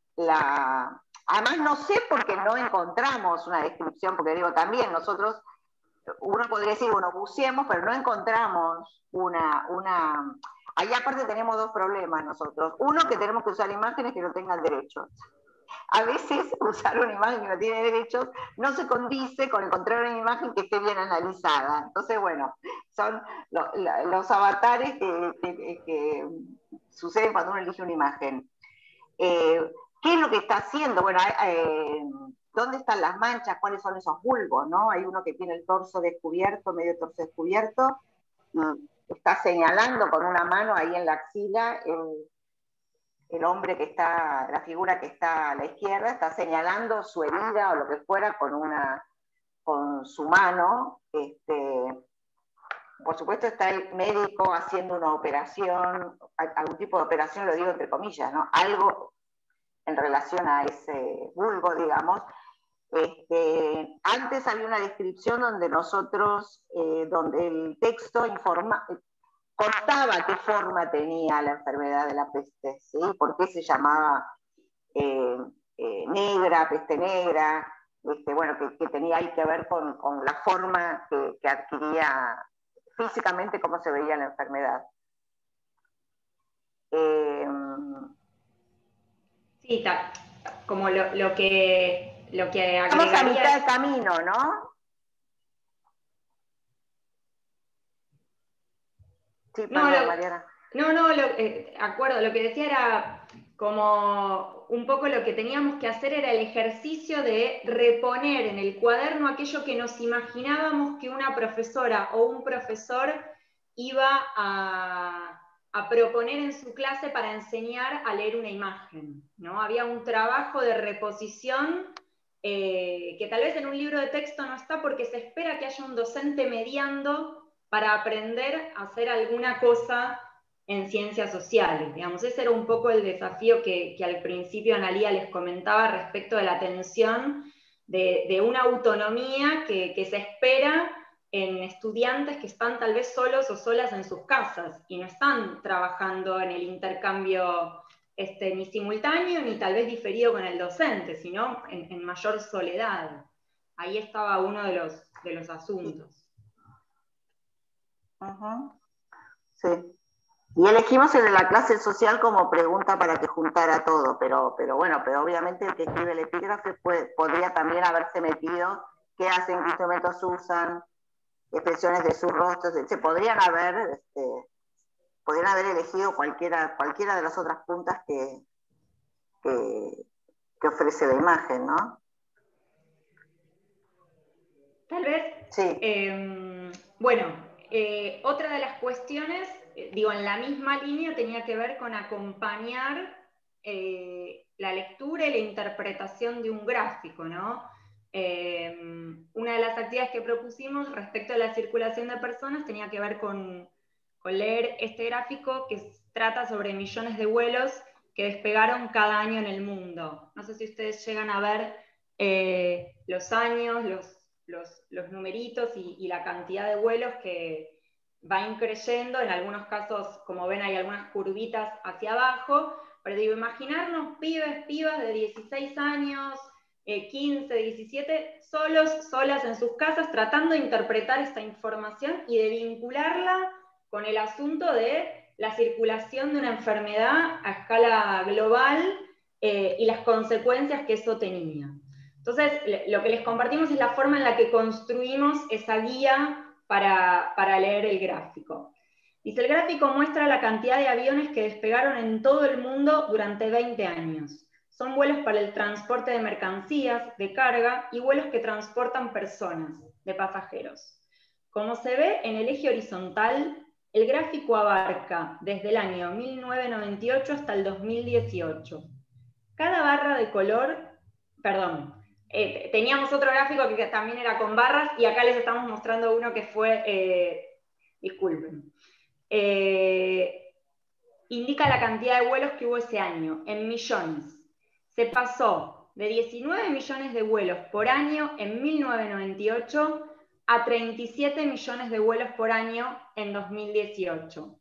la... Además no sé porque no encontramos una descripción, porque digo, también nosotros, uno podría decir, bueno, buceemos, pero no encontramos una... una... Ahí aparte tenemos dos problemas nosotros. Uno, que tenemos que usar imágenes que no tengan derechos. A veces usar una imagen que no tiene derechos no se condice con encontrar una imagen que esté bien analizada. Entonces, bueno, son lo, lo, los avatares que, que, que suceden cuando uno elige una imagen. Eh, ¿Qué es lo que está haciendo? Bueno, eh, ¿dónde están las manchas? ¿Cuáles son esos bulbos? ¿No? Hay uno que tiene el torso descubierto, medio torso descubierto, y está señalando con una mano ahí en la axila el, el hombre que está, la figura que está a la izquierda, está señalando su herida o lo que fuera con, una, con su mano. Este, por supuesto está el médico haciendo una operación, algún tipo de operación, lo digo entre comillas, ¿no? Algo en relación a ese vulgo, digamos. Este, antes había una descripción donde nosotros, eh, donde el texto informa, contaba qué forma tenía la enfermedad de la peste, ¿sí? ¿Por qué se llamaba eh, eh, negra, peste negra? Este, bueno, que, que tenía ahí que ver con, con la forma que, que adquiría físicamente, cómo se veía la enfermedad. Eh, sí, ta, como lo, lo que, lo que agregaría... Estamos a mitad de camino, ¿no? Sí, no, perdón, lo, Mariana. No, no, lo, eh, acuerdo, lo que decía era como un poco lo que teníamos que hacer era el ejercicio de reponer en el cuaderno aquello que nos imaginábamos que una profesora o un profesor iba a, a proponer en su clase para enseñar a leer una imagen, ¿no? Había un trabajo de reposición eh, que tal vez en un libro de texto no está porque se espera que haya un docente mediando para aprender a hacer alguna cosa en ciencias sociales. Digamos, ese era un poco el desafío que, que al principio Analía les comentaba respecto de la tensión de, de una autonomía que, que se espera en estudiantes que están tal vez solos o solas en sus casas y no están trabajando en el intercambio este, ni simultáneo ni tal vez diferido con el docente, sino en, en mayor soledad. Ahí estaba uno de los, de los asuntos. Uh-huh. Sí. Y elegimos el de la clase social como pregunta para que juntara todo, pero, pero bueno, pero obviamente el que escribe el epígrafe puede, podría también haberse metido qué hacen, qué instrumentos usan, expresiones de sus rostros, se podrían haber, este, podrían haber elegido cualquiera, cualquiera de las otras puntas que, que, que ofrece la imagen, ¿no? Tal vez, sí. eh, bueno, eh, otra de las cuestiones, digo, en la misma línea tenía que ver con acompañar eh, la lectura y la interpretación de un gráfico, ¿no? Eh, una de las actividades que propusimos respecto a la circulación de personas tenía que ver con, con leer este gráfico que trata sobre millones de vuelos que despegaron cada año en el mundo. No sé si ustedes llegan a ver eh, los años, los, los, los numeritos y, y la cantidad de vuelos que va increyendo, en algunos casos, como ven, hay algunas curvitas hacia abajo, pero digo, imaginarnos pibes, pibas de dieciséis años, eh, quince, diecisiete, solos, solas en sus casas, tratando de interpretar esta información y de vincularla con el asunto de la circulación de una enfermedad a escala global eh, y las consecuencias que eso tenía. Entonces, lo que les compartimos es la forma en la que construimos esa guía para, para leer el gráfico. Dice, el gráfico muestra la cantidad de aviones que despegaron en todo el mundo durante veinte años. Son vuelos para el transporte de mercancías, de carga, y vuelos que transportan personas, de pasajeros. Como se ve en el eje horizontal, el gráfico abarca desde el año mil novecientos noventa y ocho hasta el dos mil dieciocho. Cada barra de color, perdón, eh, teníamos otro gráfico que también era con barras, y acá les estamos mostrando uno que fue, eh, disculpen, eh, indica la cantidad de vuelos que hubo ese año, en millones. Se pasó de diecinueve millones de vuelos por año en mil novecientos noventa y ocho a treinta y siete millones de vuelos por año en dos mil dieciocho.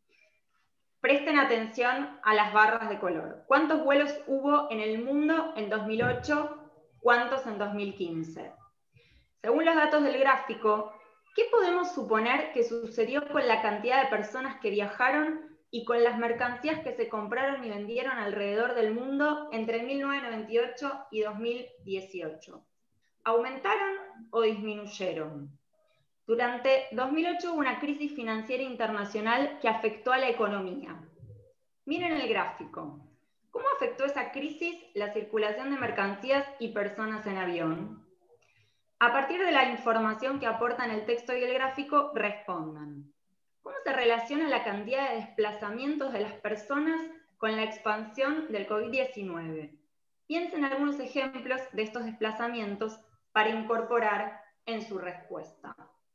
Presten atención a las barras de color. ¿Cuántos vuelos hubo en el mundo en dos mil ocho? ¿Cuántos en dos mil quince? Según los datos del gráfico, ¿qué podemos suponer que sucedió con la cantidad de personas que viajaron y con las mercancías que se compraron y vendieron alrededor del mundo entre mil novecientos noventa y ocho y dos mil dieciocho? ¿Aumentaron o disminuyeron? Durante dos mil ocho hubo una crisis financiera internacional que afectó a la economía. Miren el gráfico. ¿Cómo afectó esa crisis la circulación de mercancías y personas en avión? A partir de la información que aportan el texto y el gráfico, respondan. ¿Cómo se relaciona la cantidad de desplazamientos de las personas con la expansión del COVID diecinueve? Piensen en algunos ejemplos de estos desplazamientos para incorporar en su respuesta.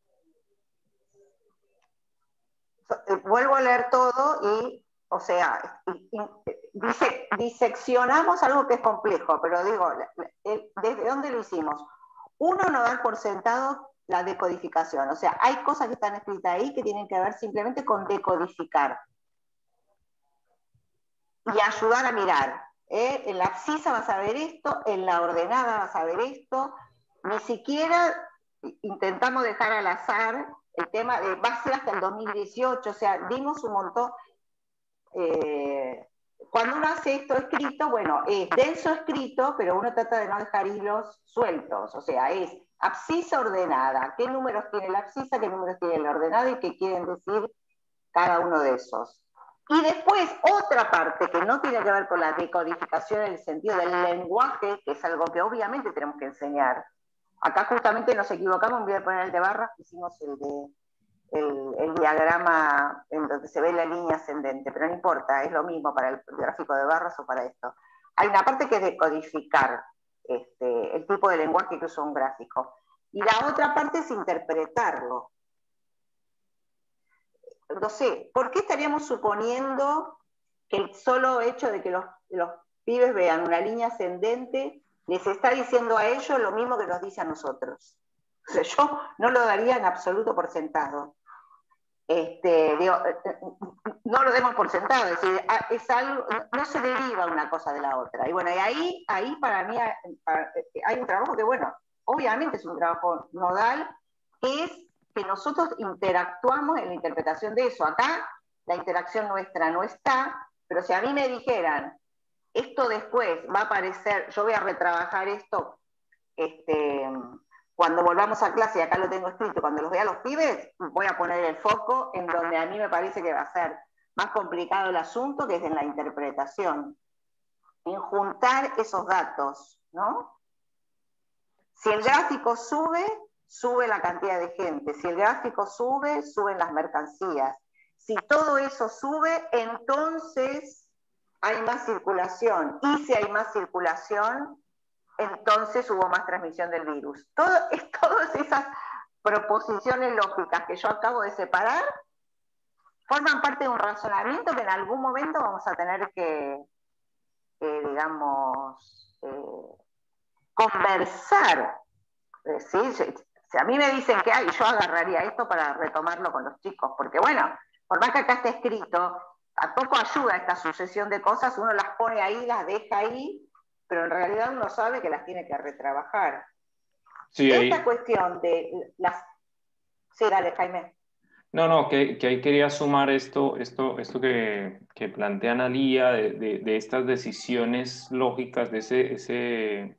Vuelvo a leer todo y, o sea, dice, diseccionamos algo que es complejo, pero digo, ¿desde dónde lo hicimos? Uno, no dar por sentado la decodificación, o sea, hay cosas que están escritas ahí que tienen que ver simplemente con decodificar y ayudar a mirar. ¿eh? En la abscisa vas a ver esto, en la ordenada vas a ver esto, ni siquiera intentamos dejar al azar el tema de va a ser hasta el dos mil dieciocho, o sea, dimos un montón. Eh, cuando uno hace esto escrito, bueno, es denso escrito, pero uno trata de no dejar hilos sueltos, o sea, es abscisa ordenada, qué números tiene la abscisa, qué números tiene la ordenada y qué quieren decir cada uno de esos. Y después otra parte que no tiene que ver con la decodificación en el sentido del lenguaje, que es algo que obviamente tenemos que enseñar. Acá justamente nos equivocamos, en vez de poner el de barras, pusimos el de el, el diagrama en donde se ve la línea ascendente, pero no importa, es lo mismo para el gráfico de barras o para esto. Hay una parte que es decodificar este, el tipo de lenguaje que usa un gráfico, y la otra parte es interpretarlo. No sé, ¿por qué estaríamos suponiendo que el solo hecho de que los, los pibes vean una línea ascendente les está diciendo a ellos lo mismo que nos dice a nosotros? O sea, yo no lo daría en absoluto por sentado. Este, digo, no lo demos por sentado, es decir, es algo, no se deriva una cosa de la otra. Y bueno, y ahí, ahí para mí hay, hay un trabajo que, bueno, obviamente es un trabajo nodal, que es que nosotros interactuamos en la interpretación de eso. Acá la interacción nuestra no está, pero si a mí me dijeran, esto después va a aparecer, yo voy a retrabajar esto, este... cuando volvamos a clase, y acá lo tengo escrito, cuando los vea los pibes, voy a poner el foco en donde a mí me parece que va a ser más complicado el asunto, que es en la interpretación, en juntar esos datos, ¿no? Si el gráfico sube, sube la cantidad de gente. Si el gráfico sube, suben las mercancías. Si todo eso sube, entonces hay más circulación. Y si hay más circulación, entonces hubo más transmisión del virus. Todo, es, todas esas proposiciones lógicas que yo acabo de separar forman parte de un razonamiento que en algún momento vamos a tener que, eh, digamos, eh, conversar. ¿sí? sea, a mí me dicen que hay, yo agarraría esto para retomarlo con los chicos, porque bueno, por más que acá esté escrito, tampoco ayuda esta sucesión de cosas, uno las pone ahí, las deja ahí, pero en realidad uno sabe que las tiene que retrabajar. Sí, esta ahí... cuestión de las... Sí, dale, Jaime. No, no, que, que ahí quería sumar esto, esto, esto que, que plantea Analía, de, de, de estas decisiones lógicas, de ese, ese,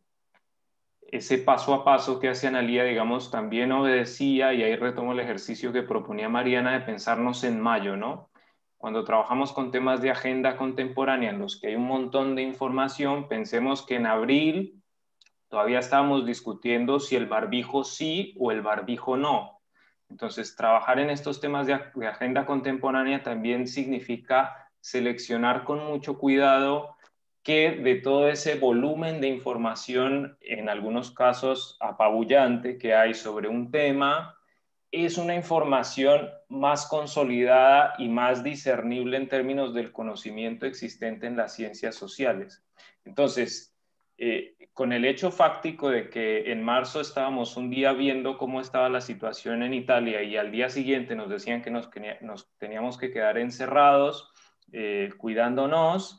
ese paso a paso que hace Analía, digamos, también obedecía, y ahí retomo el ejercicio que proponía Mariana de pensarnos en mayo, ¿no? Cuando trabajamos con temas de agenda contemporánea en los que hay un montón de información, pensemos que en abril todavía estábamos discutiendo si el barbijo sí o el barbijo no. Entonces, trabajar en estos temas de, de agenda contemporánea también significa seleccionar con mucho cuidado que de todo ese volumen de información, en algunos casos apabullante, que hay sobre un tema, es una información más consolidada y más discernible en términos del conocimiento existente en las ciencias sociales. Entonces, eh, con el hecho fáctico de que en marzo estábamos un día viendo cómo estaba la situación en Italia y al día siguiente nos decían que nos, nos teníamos que quedar encerrados, eh, cuidándonos,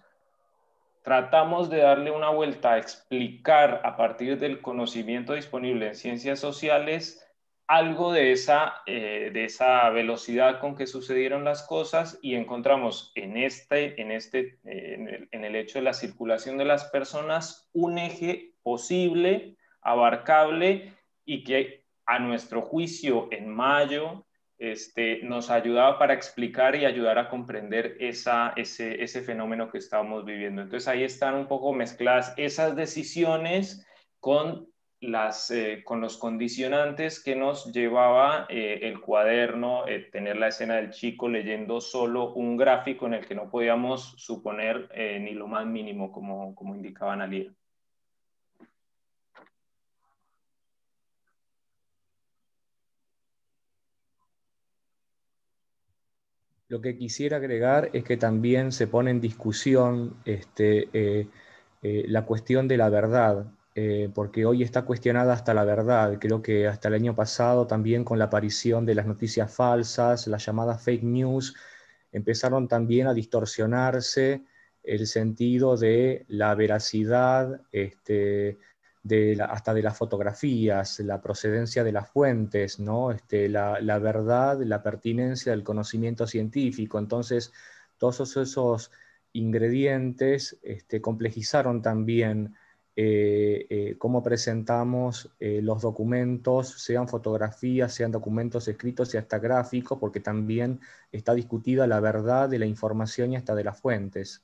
tratamos de darle una vuelta a explicar a partir del conocimiento disponible en ciencias sociales algo de esa, eh, de esa velocidad con que sucedieron las cosas, y encontramos en, este, en, este, eh, en, el, en el hecho de la circulación de las personas un eje posible, abarcable, y que a nuestro juicio en mayo este, nos ayudaba para explicar y ayudar a comprender esa, ese, ese fenómeno que estábamos viviendo. Entonces ahí están un poco mezcladas esas decisiones con Las, eh, con los condicionantes que nos llevaba eh, el cuaderno, eh, tener la escena del chico leyendo solo un gráfico en el que no podíamos suponer eh, ni lo más mínimo, como, como indicaba Analía. Lo que quisiera agregar es que también se pone en discusión este, eh, eh, la cuestión de la verdad. Eh, porque hoy está cuestionada hasta la verdad. Creo que hasta el año pasado también, con la aparición de las noticias falsas, las llamadas fake news, empezaron también a distorsionarse el sentido de la veracidad, este, de la, hasta de las fotografías, la procedencia de las fuentes, ¿no? Este, la, la verdad, la pertinencia del conocimiento científico. Entonces, todos esos ingredientes este, complejizaron también Eh, eh, cómo presentamos eh, los documentos, sean fotografías, sean documentos escritos y hasta gráficos, porque también está discutida la verdad de la información y hasta de las fuentes.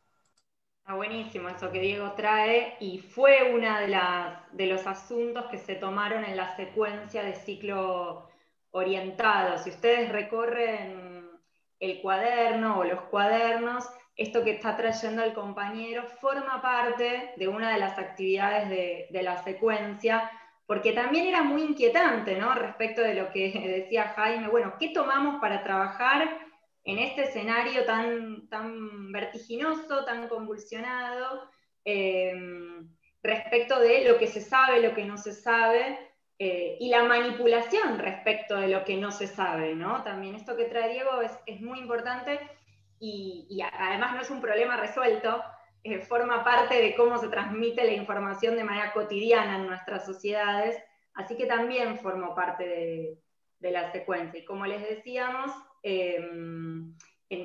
Está buenísimo eso que Diego trae, y fue uno de, de los asuntos que se tomaron en la secuencia de ciclo orientado. Si ustedes recorren el cuaderno o los cuadernos, esto que está trayendo el compañero forma parte de una de las actividades de, de la secuencia, porque también era muy inquietante, ¿no? Respecto de lo que decía Jaime, bueno, ¿qué tomamos para trabajar en este escenario tan, tan vertiginoso, tan convulsionado, eh, respecto de lo que se sabe, lo que no se sabe, eh, y la manipulación respecto de lo que no se sabe, ¿no? También esto que trae Diego es, es muy importante. Y, y además no es un problema resuelto, eh, forma parte de cómo se transmite la información de manera cotidiana en nuestras sociedades, así que también formó parte de, de la secuencia. Y como les decíamos, eh, en,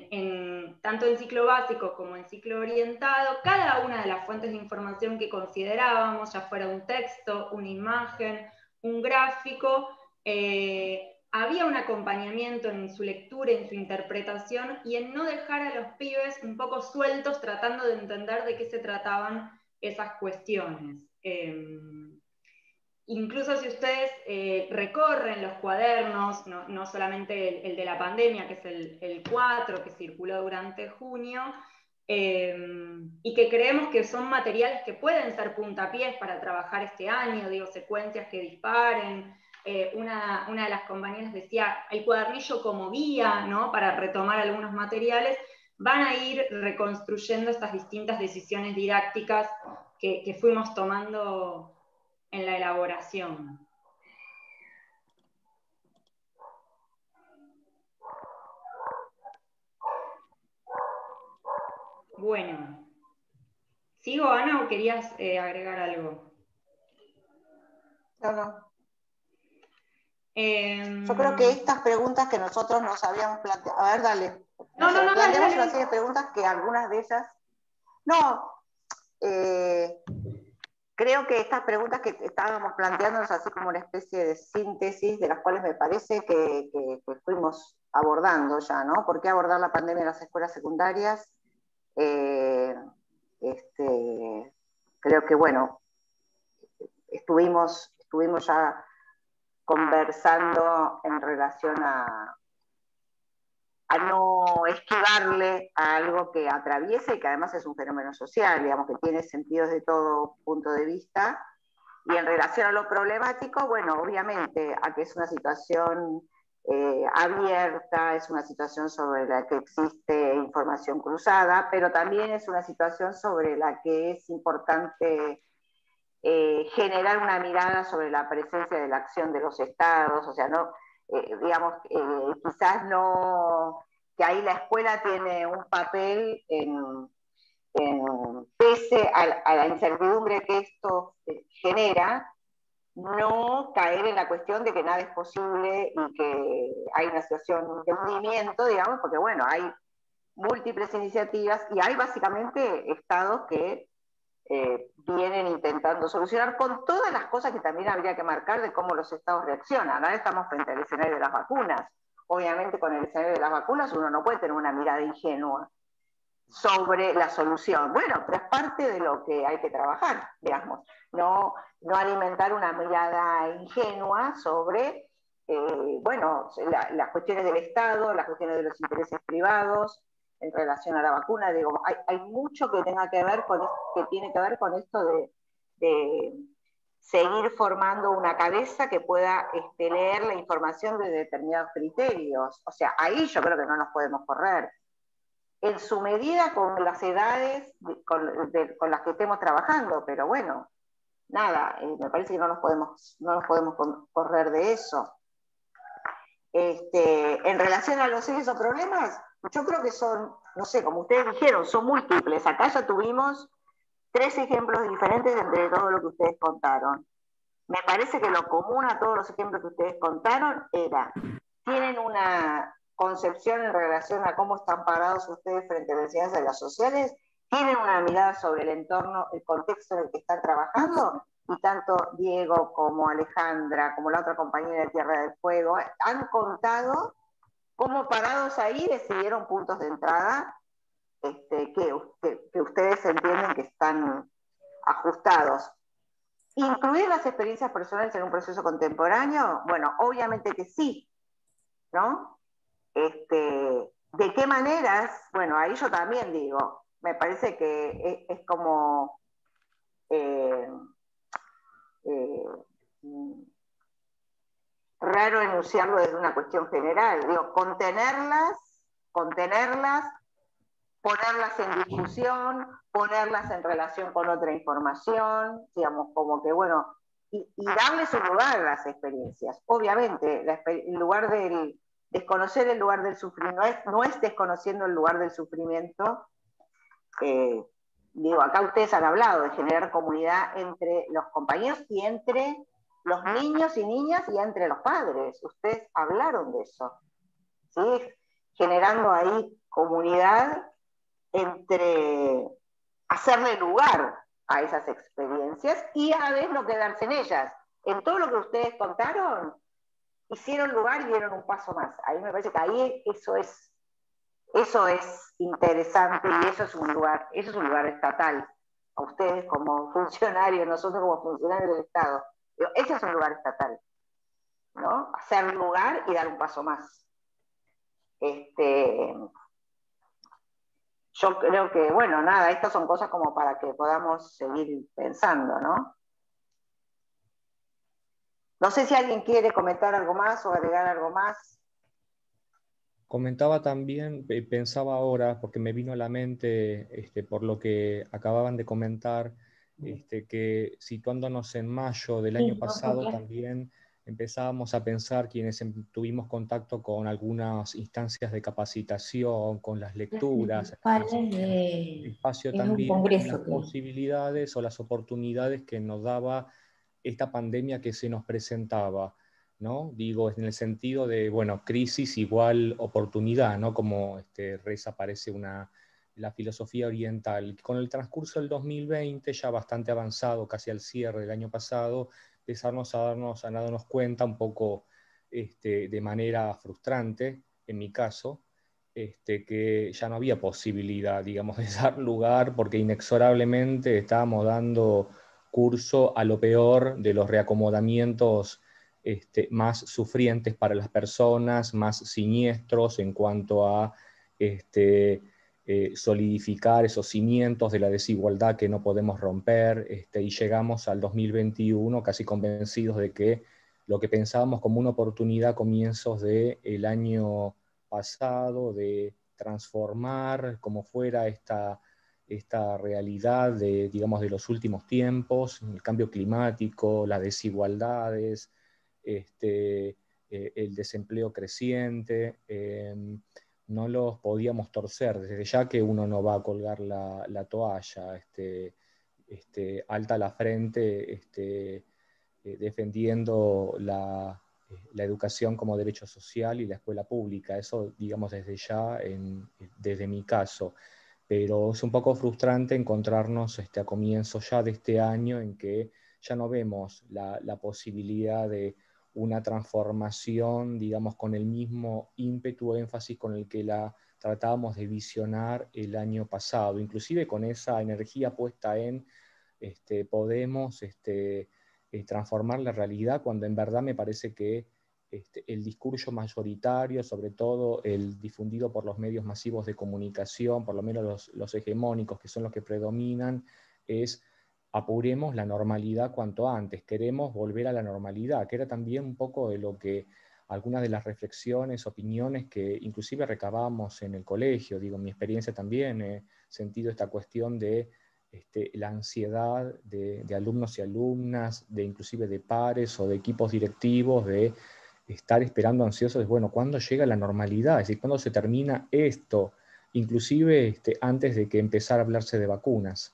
en, tanto en ciclo básico como en ciclo orientado, cada una de las fuentes de información que considerábamos, ya fuera un texto, una imagen, un gráfico, eh, había un acompañamiento en su lectura, en su interpretación, y en no dejar a los pibes un poco sueltos tratando de entender de qué se trataban esas cuestiones. Eh, incluso si ustedes eh, recorren los cuadernos, no, no solamente el, el de la pandemia, que es el, el cuatro, que circuló durante junio, eh, y que creemos que son materiales que pueden ser puntapiés para trabajar este año, digo, secuencias que disparen. Eh, una, una de las compañeras decía, el cuadernillo como guía, ¿no? Para retomar algunos materiales, van a ir reconstruyendo estas distintas decisiones didácticas que, que fuimos tomando en la elaboración. Bueno, ¿sigo, Ana, o querías eh, agregar algo? No, no. Eh, Yo creo que estas preguntas que nosotros nos habíamos planteado, a ver, dale. No, no, no, planteamos dale, dale. una serie de preguntas que algunas de ellas, no, eh, creo que estas preguntas que estábamos planteándonos así como una especie de síntesis, de las cuales me parece que, que, que fuimos abordando ya, ¿no? ¿Por qué abordar la pandemia en las escuelas secundarias? Eh, este, creo que, bueno, estuvimos, estuvimos ya conversando en relación a, a no esquivarle a algo que atraviesa y que además es un fenómeno social, digamos, que tiene sentido desde todo punto de vista. Y en relación a lo problemático, bueno, obviamente, a que es una situación eh, abierta, es una situación sobre la que existe información cruzada, pero también es una situación sobre la que es importante eh, generar una mirada sobre la presencia de la acción de los estados, o sea, no, eh, digamos, eh, quizás no, que ahí la escuela tiene un papel en, en pese a, a la incertidumbre que esto genera, no caer en la cuestión de que nada es posible y que hay una situación de hundimiento, digamos, porque bueno, hay múltiples iniciativas y hay básicamente estados que eh, vienen intentando solucionar con todas las cosas que también habría que marcar de cómo los estados reaccionan. Ahora estamos frente al escenario de las vacunas. Obviamente con el escenario de las vacunas uno no puede tener una mirada ingenua sobre la solución. Bueno, pero es parte de lo que hay que trabajar, digamos. No, no alimentar una mirada ingenua sobre, eh, bueno, la, las cuestiones del Estado, las cuestiones de los intereses privados en relación a la vacuna. Digo, hay, hay mucho que tenga que ver con que tiene que ver con esto de, de seguir formando una cabeza que pueda este, leer la información de determinados criterios. O sea, ahí yo creo que no nos podemos correr. En su medida con las edades con, de, con las que estemos trabajando, pero bueno, nada, eh, me parece que no nos podemos, no nos podemos correr de eso. Este, en relación a los ejes o problemas, yo creo que son, no sé, como ustedes dijeron, son múltiples. Acá ya tuvimos tres ejemplos diferentes entre todo lo que ustedes contaron. Me parece que lo común a todos los ejemplos que ustedes contaron era, tienen una concepción en relación a cómo están parados ustedes frente a las necesidades de las sociales, tienen una mirada sobre el entorno, el contexto en el que están trabajando, y tanto Diego como Alejandra, como la otra compañera de Tierra del Fuego, han contado cómo parados ahí decidieron puntos de entrada este, que, que, que ustedes entienden que están ajustados. ¿Incluir las experiencias personales en un proceso contemporáneo? Bueno, obviamente que sí, ¿no? Este, ¿de qué maneras? Bueno, ahí yo también digo, me parece que es, es como eh, eh, raro enunciarlo desde una cuestión general. Digo, contenerlas, contenerlas, ponerlas en discusión, ponerlas en relación con otra información, digamos, como que, bueno, y, y darles un lugar a las experiencias. Obviamente, la, el lugar del desconocer el lugar del sufrimiento, no es, no es desconociendo el lugar del sufrimiento. Eh, digo, acá ustedes han hablado de generar comunidad entre los compañeros y entre los niños y niñas y entre los padres. Ustedes hablaron de eso, ¿sí? Generando ahí comunidad entre hacerle lugar a esas experiencias y a la vez no quedarse en ellas. En todo lo que ustedes contaron, hicieron lugar y dieron un paso más. Ahí me parece que ahí eso es, eso es interesante y eso es un lugar, eso es un lugar estatal. A ustedes como funcionarios, nosotros como funcionarios del Estado. Ese es un lugar estatal, ¿no? Hacer lugar y dar un paso más. Este, yo creo que, bueno, nada, estas son cosas como para que podamos seguir pensando, ¿no? No sé si alguien quiere comentar algo más o agregar algo más. Comentaba también, pensaba ahora, porque me vino a la mente, este, por lo que acababan de comentar, este, que situándonos en mayo del año pasado también empezábamos a pensar quienes tuvimos contacto con algunas instancias de capacitación, con las lecturas, el espacio también, las posibilidades o las oportunidades que nos daba esta pandemia que se nos presentaba, ¿no? Digo, en el sentido de, bueno, crisis igual oportunidad, ¿no? Como este, reza parece una, la filosofía oriental. Con el transcurso del dos mil veinte, ya bastante avanzado, casi al cierre del año pasado, empezamos a darnos, a darnos cuenta un poco este, de manera frustrante, en mi caso, este, que ya no había posibilidad, digamos, de dar lugar, porque inexorablemente estábamos dando curso a lo peor de los reacomodamientos este, más sufrientes para las personas, más siniestros en cuanto a este, eh, solidificar esos cimientos de la desigualdad que no podemos romper, este, y llegamos al dos mil veintiuno casi convencidos de que lo que pensábamos como una oportunidad a comienzos del año pasado, de transformar como fuera esta, esta realidad de, digamos, de los últimos tiempos, el cambio climático, las desigualdades, este, eh, el desempleo creciente, eh, no los podíamos torcer, desde ya que uno no va a colgar la, la toalla, este, este, alta la frente, este, eh, defendiendo la, la educación como derecho social y la escuela pública, eso digamos desde ya, en, desde mi caso. Pero es un poco frustrante encontrarnos este, a comienzos ya de este año en que ya no vemos la, la posibilidad de una transformación, digamos, con el mismo ímpetu o énfasis con el que la tratábamos de visionar el año pasado, inclusive con esa energía puesta en este, podemos este, eh, transformar la realidad, cuando en verdad me parece que este, el discurso mayoritario, sobre todo el difundido por los medios masivos de comunicación, por lo menos los, los hegemónicos, que son los que predominan, es apuremos la normalidad cuanto antes, queremos volver a la normalidad, que era también un poco de lo que algunas de las reflexiones, opiniones que inclusive recabamos en el colegio, digo, en mi experiencia también he sentido esta cuestión de este, la ansiedad de, de alumnos y alumnas, de inclusive de pares o de equipos directivos, de estar esperando ansiosos de, bueno, ¿cuándo llega la normalidad? Es decir, ¿cuándo se termina esto? Inclusive este, antes de que empezara a hablarse de vacunas.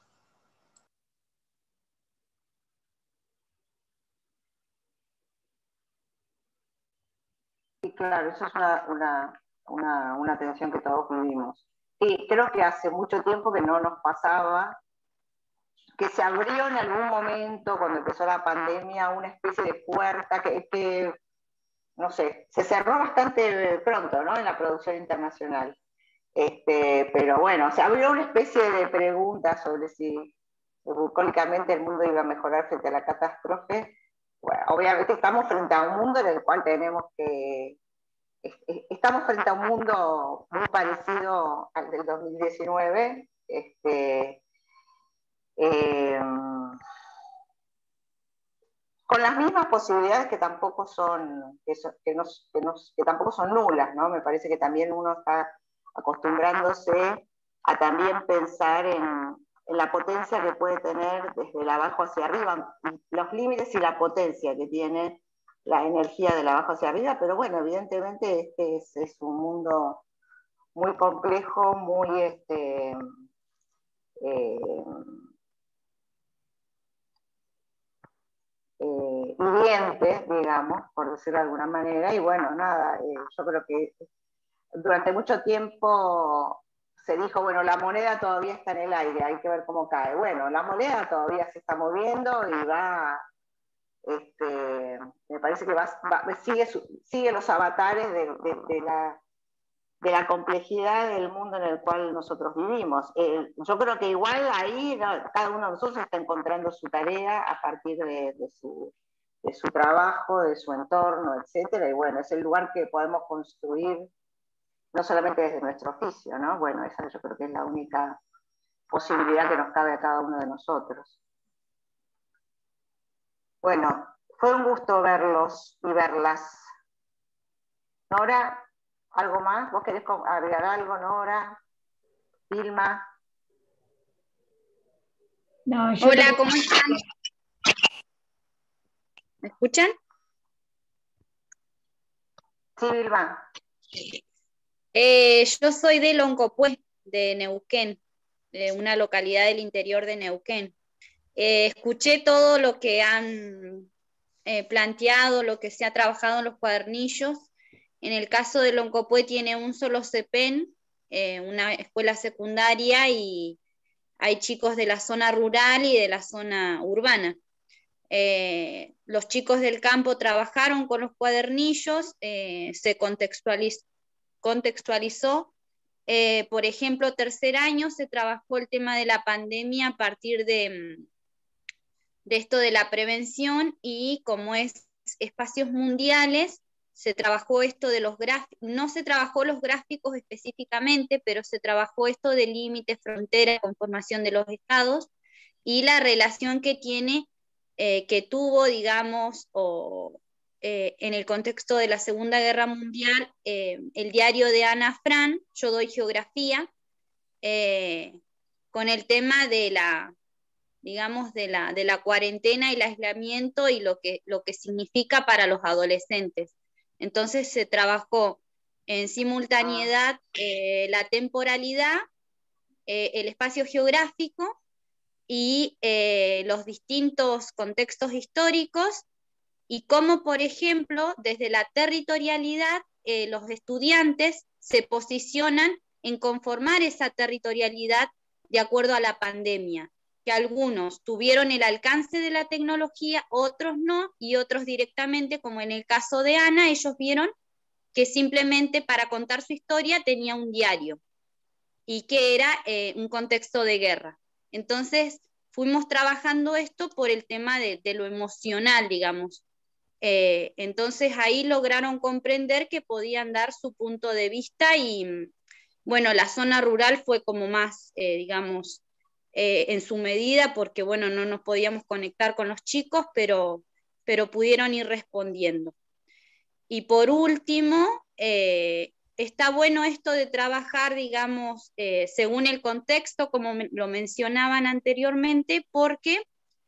Sí, claro, eso es una, una, una, una tensión que todos vivimos. Y creo que hace mucho tiempo que no nos pasaba, que se abrió en algún momento, cuando empezó la pandemia, una especie de puerta que, que no sé, se cerró bastante pronto, ¿no? En la producción internacional. Este, pero bueno, se abrió una especie de pregunta sobre si bucólicamente el mundo iba a mejorar frente a la catástrofe. Bueno, obviamente estamos frente a un mundo en el cual tenemos que... Estamos frente a un mundo muy parecido al del dos mil diecinueve. Este, eh, con las mismas posibilidades que tampoco son, que, so, que, nos, que, nos, que tampoco son nulas, ¿no? Me parece que también uno está acostumbrándose a también pensar en, en la potencia que puede tener desde el abajo hacia arriba, los límites y la potencia que tiene la energía del abajo hacia arriba, pero bueno, evidentemente este es, es un mundo muy complejo, muy este, eh, eh, hiriente, digamos, por decirlo de alguna manera, y bueno, nada, eh, yo creo que durante mucho tiempo se dijo, bueno, la moneda todavía está en el aire, hay que ver cómo cae. Bueno, la moneda todavía se está moviendo y va, este, me parece que va, va, sigue, sigue los avatares de, de, de, la, de la complejidad del mundo en el cual nosotros vivimos. Eh, yo creo que igual ahí no, cada uno de nosotros está encontrando su tarea a partir de, de, su, de su trabajo, de su entorno, etcétera, y bueno, es el lugar que podemos construir no solamente desde nuestro oficio, ¿no? Bueno, esa yo creo que es la única posibilidad que nos cabe a cada uno de nosotros. Bueno, fue un gusto verlos y verlas. Nora, ¿algo más? ¿Vos querés agregar algo, Nora? Vilma. No, yo Hola, ¿cómo están? ¿Me escuchan? Sí, Vilma. Eh, yo soy de Loncopué, de Neuquén, de una localidad del interior de Neuquén. Eh, escuché todo lo que han eh, planteado, lo que se ha trabajado en los cuadernillos. En el caso de Loncopué tiene un solo CEPEN, eh, una escuela secundaria, y hay chicos de la zona rural y de la zona urbana. Eh, los chicos del campo trabajaron con los cuadernillos, eh, se contextualiz contextualizó. Eh, por ejemplo, tercer año se trabajó el tema de la pandemia a partir de, de esto de la prevención, y como es espacios mundiales, se trabajó esto de los gráficos, no se trabajó los gráficos específicamente, pero se trabajó esto de límites, fronteras, conformación de los estados, y la relación que tiene, eh, que tuvo, digamos, o, eh, en el contexto de la Segunda Guerra Mundial, eh, el diario de Ana Frank, Yo doy geografía, eh, con el tema de la, digamos, de la, de la cuarentena y el aislamiento y lo que, lo que significa para los adolescentes. Entonces se trabajó en simultaneidad eh, la temporalidad, eh, el espacio geográfico y eh, los distintos contextos históricos, y cómo, por ejemplo, desde la territorialidad, eh, los estudiantes se posicionan en conformar esa territorialidad de acuerdo a la pandemia, que algunos tuvieron el alcance de la tecnología, otros no, y otros directamente, como en el caso de Ana, ellos vieron que simplemente para contar su historia tenía un diario, y que era eh, un contexto de guerra. Entonces, fuimos trabajando esto por el tema de, de lo emocional, digamos. Eh, entonces, ahí lograron comprender que podían dar su punto de vista, y, bueno, la zona rural fue como más, eh, digamos, eh, en su medida, porque, bueno, no nos podíamos conectar con los chicos, pero, pero pudieron ir respondiendo. Y por último, eh, está bueno esto de trabajar, digamos, eh, según el contexto, como me, lo mencionaban anteriormente, porque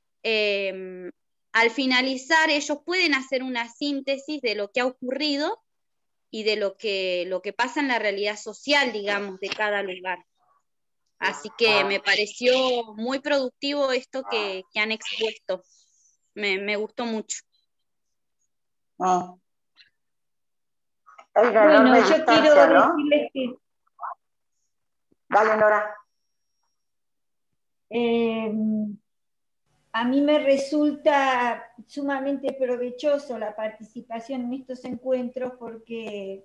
eh, al finalizar ellos pueden hacer una síntesis de lo que ha ocurrido y de lo que, lo que pasa en la realidad social, digamos, de cada lugar. Así que me pareció muy productivo esto que, que han expuesto. Me, me gustó mucho. Ah. Hay una Bueno, enorme yo distancia, quiero ¿no? decirles que Dale, Nora. eh, a mí me resulta sumamente provechoso la participación en estos encuentros, porque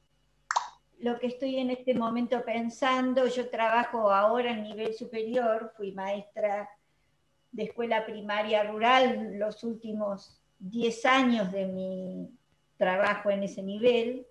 lo que estoy en este momento pensando, yo trabajo ahora en nivel superior, fui maestra de escuela primaria rural los últimos diez años de mi trabajo en ese nivel,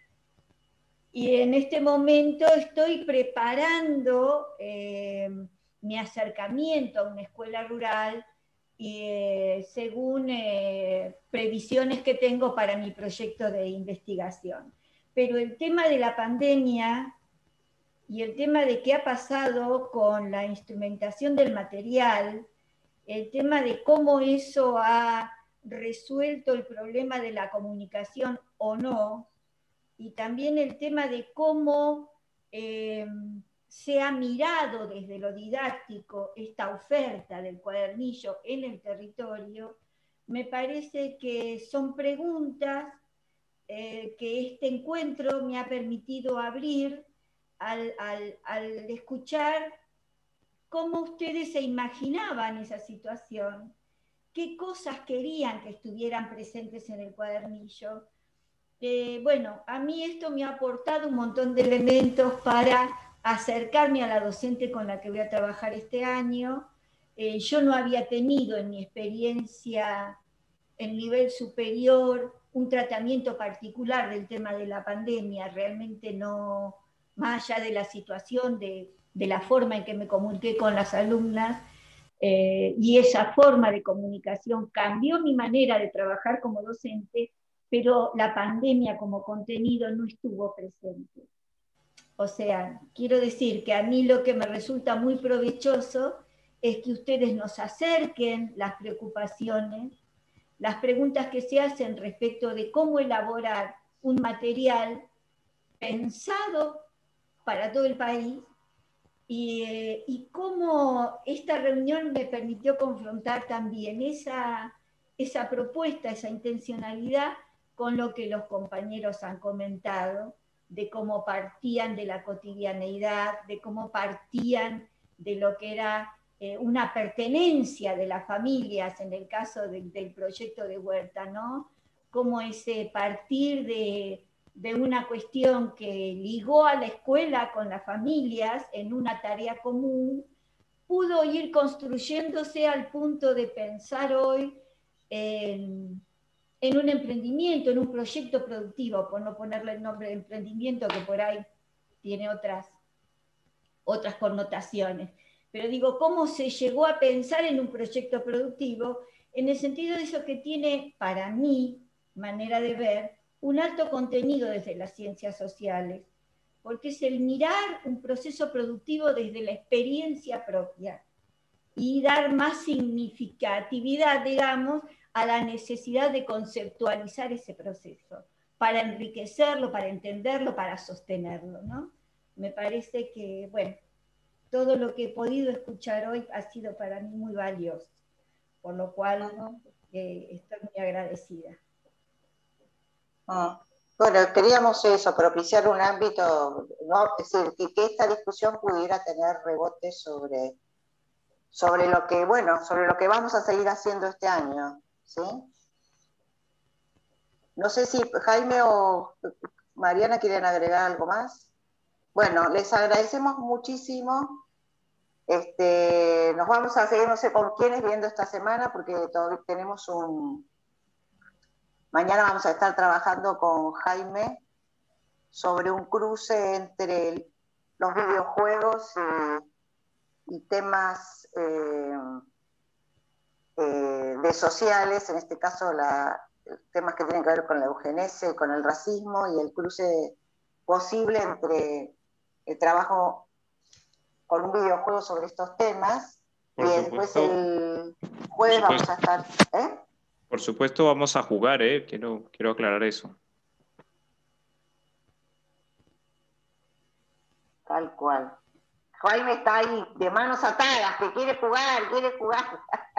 y en este momento estoy preparando eh, mi acercamiento a una escuela rural, y, eh, según eh, previsiones que tengo para mi proyecto de investigación. Pero el tema de la pandemia y el tema de qué ha pasado con la instrumentación del material, el tema de cómo eso ha resuelto el problema de la comunicación o no, y también el tema de cómo eh, se ha mirado desde lo didáctico esta oferta del cuadernillo en el territorio, me parece que son preguntas eh, que este encuentro me ha permitido abrir al, al, al escuchar cómo ustedes se imaginaban esa situación, qué cosas querían que estuvieran presentes en el cuadernillo. Eh, bueno, a mí esto me ha aportado un montón de elementos para acercarme a la docente con la que voy a trabajar este año. Eh, yo no había tenido en mi experiencia en nivel superior un tratamiento particular del tema de la pandemia, realmente no, más allá de la situación, de, de la forma en que me comuniqué con las alumnas, eh, y esa forma de comunicación cambió mi manera de trabajar como docente, pero la pandemia como contenido no estuvo presente. O sea, quiero decir que a mí lo que me resulta muy provechoso es que ustedes nos acerquen las preocupaciones, las preguntas que se hacen respecto de cómo elaborar un material pensado para todo el país, y, eh, y cómo esta reunión me permitió confrontar también esa, esa propuesta, esa intencionalidad con lo que los compañeros han comentado, de cómo partían de la cotidianeidad, de cómo partían de lo que era eh, una pertenencia de las familias, en el caso de, del proyecto de Huerta, ¿no? Cómo ese partir de, de una cuestión que ligó a la escuela con las familias en una tarea común, pudo ir construyéndose al punto de pensar hoy en, en un emprendimiento, en un proyecto productivo, por no ponerle el nombre de emprendimiento, que por ahí tiene otras, otras connotaciones. Pero digo, ¿cómo se llegó a pensar en un proyecto productivo? En el sentido de eso que tiene, para mí, manera de ver, un alto contenido desde las ciencias sociales, porque es el mirar un proceso productivo desde la experiencia propia y dar más significatividad, digamos, a la necesidad de conceptualizar ese proceso, para enriquecerlo, para entenderlo, para sostenerlo, ¿no? Me parece que, bueno, todo lo que he podido escuchar hoy ha sido para mí muy valioso, por lo cual eh, estoy muy agradecida. Ah, bueno, queríamos eso, propiciar un ámbito, ¿no? Es decir, que, que esta discusión pudiera tener rebote sobre, sobre lo que, bueno, sobre lo que vamos a seguir haciendo este año, ¿sí? No sé si Jaime o Mariana quieren agregar algo más. Bueno, les agradecemos muchísimo. Este, nos vamos a seguir, no sé con quiénes, viendo esta semana, porque todavía tenemos un... Mañana vamos a estar trabajando con Jaime sobre un cruce entre los videojuegos y, y temas eh, eh, de sociales, en este caso la, temas que tienen que ver con la eugenesia y con el racismo, y el cruce posible entre el trabajo con un videojuego sobre estos temas. Por y supuesto, después el jueves vamos a estar... ¿eh? Por supuesto vamos a jugar, ¿eh? Quiero, quiero aclarar eso. Tal cual. Jaime está ahí, de manos atadas, que quiere jugar, quiere jugar.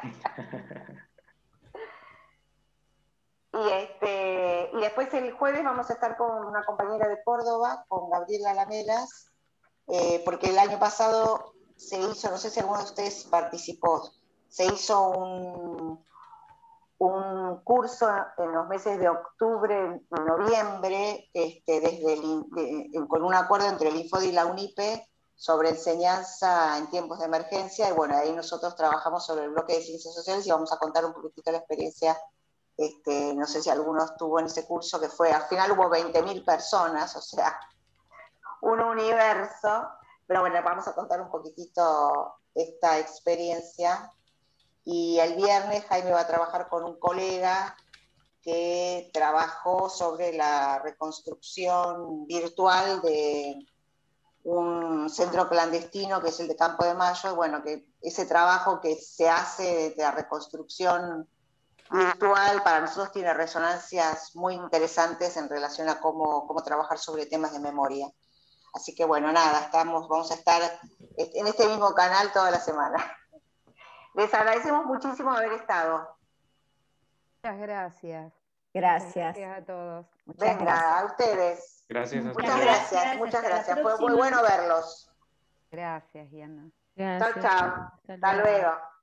y, este, y después el jueves vamos a estar con una compañera de Córdoba, con Gabriela Lamelas, eh, porque el año pasado se hizo, no sé si alguno de ustedes participó, se hizo un... un curso en los meses de octubre y noviembre, este, desde el, de, con un acuerdo entre el INFODI y la UNIPE sobre enseñanza en tiempos de emergencia, y bueno, ahí nosotros trabajamos sobre el bloque de ciencias sociales y vamos a contar un poquitito la experiencia, este, no sé si alguno estuvo en ese curso, que fue, al final hubo veinte mil personas, o sea, un universo, pero bueno, vamos a contar un poquitito esta experiencia. Y el viernes Jaime va a trabajar con un colega que trabajó sobre la reconstrucción virtual de un centro clandestino que es el de Campo de Mayo, y bueno, que ese trabajo que se hace de la reconstrucción virtual para nosotros tiene resonancias muy interesantes en relación a cómo, cómo trabajar sobre temas de memoria. Así que bueno, nada, estamos, vamos a estar en este mismo canal toda la semana. Les agradecemos muchísimo haber estado. Muchas gracias. Gracias. Gracias a todos. Muchas Venga, gracias. a ustedes. Gracias a Muchas ustedes. gracias, Gracias, muchas hasta la gracias. Fue muy próxima. bueno verlos. Gracias, Diana. Gracias. Chao, chao. Hasta Hasta luego. luego.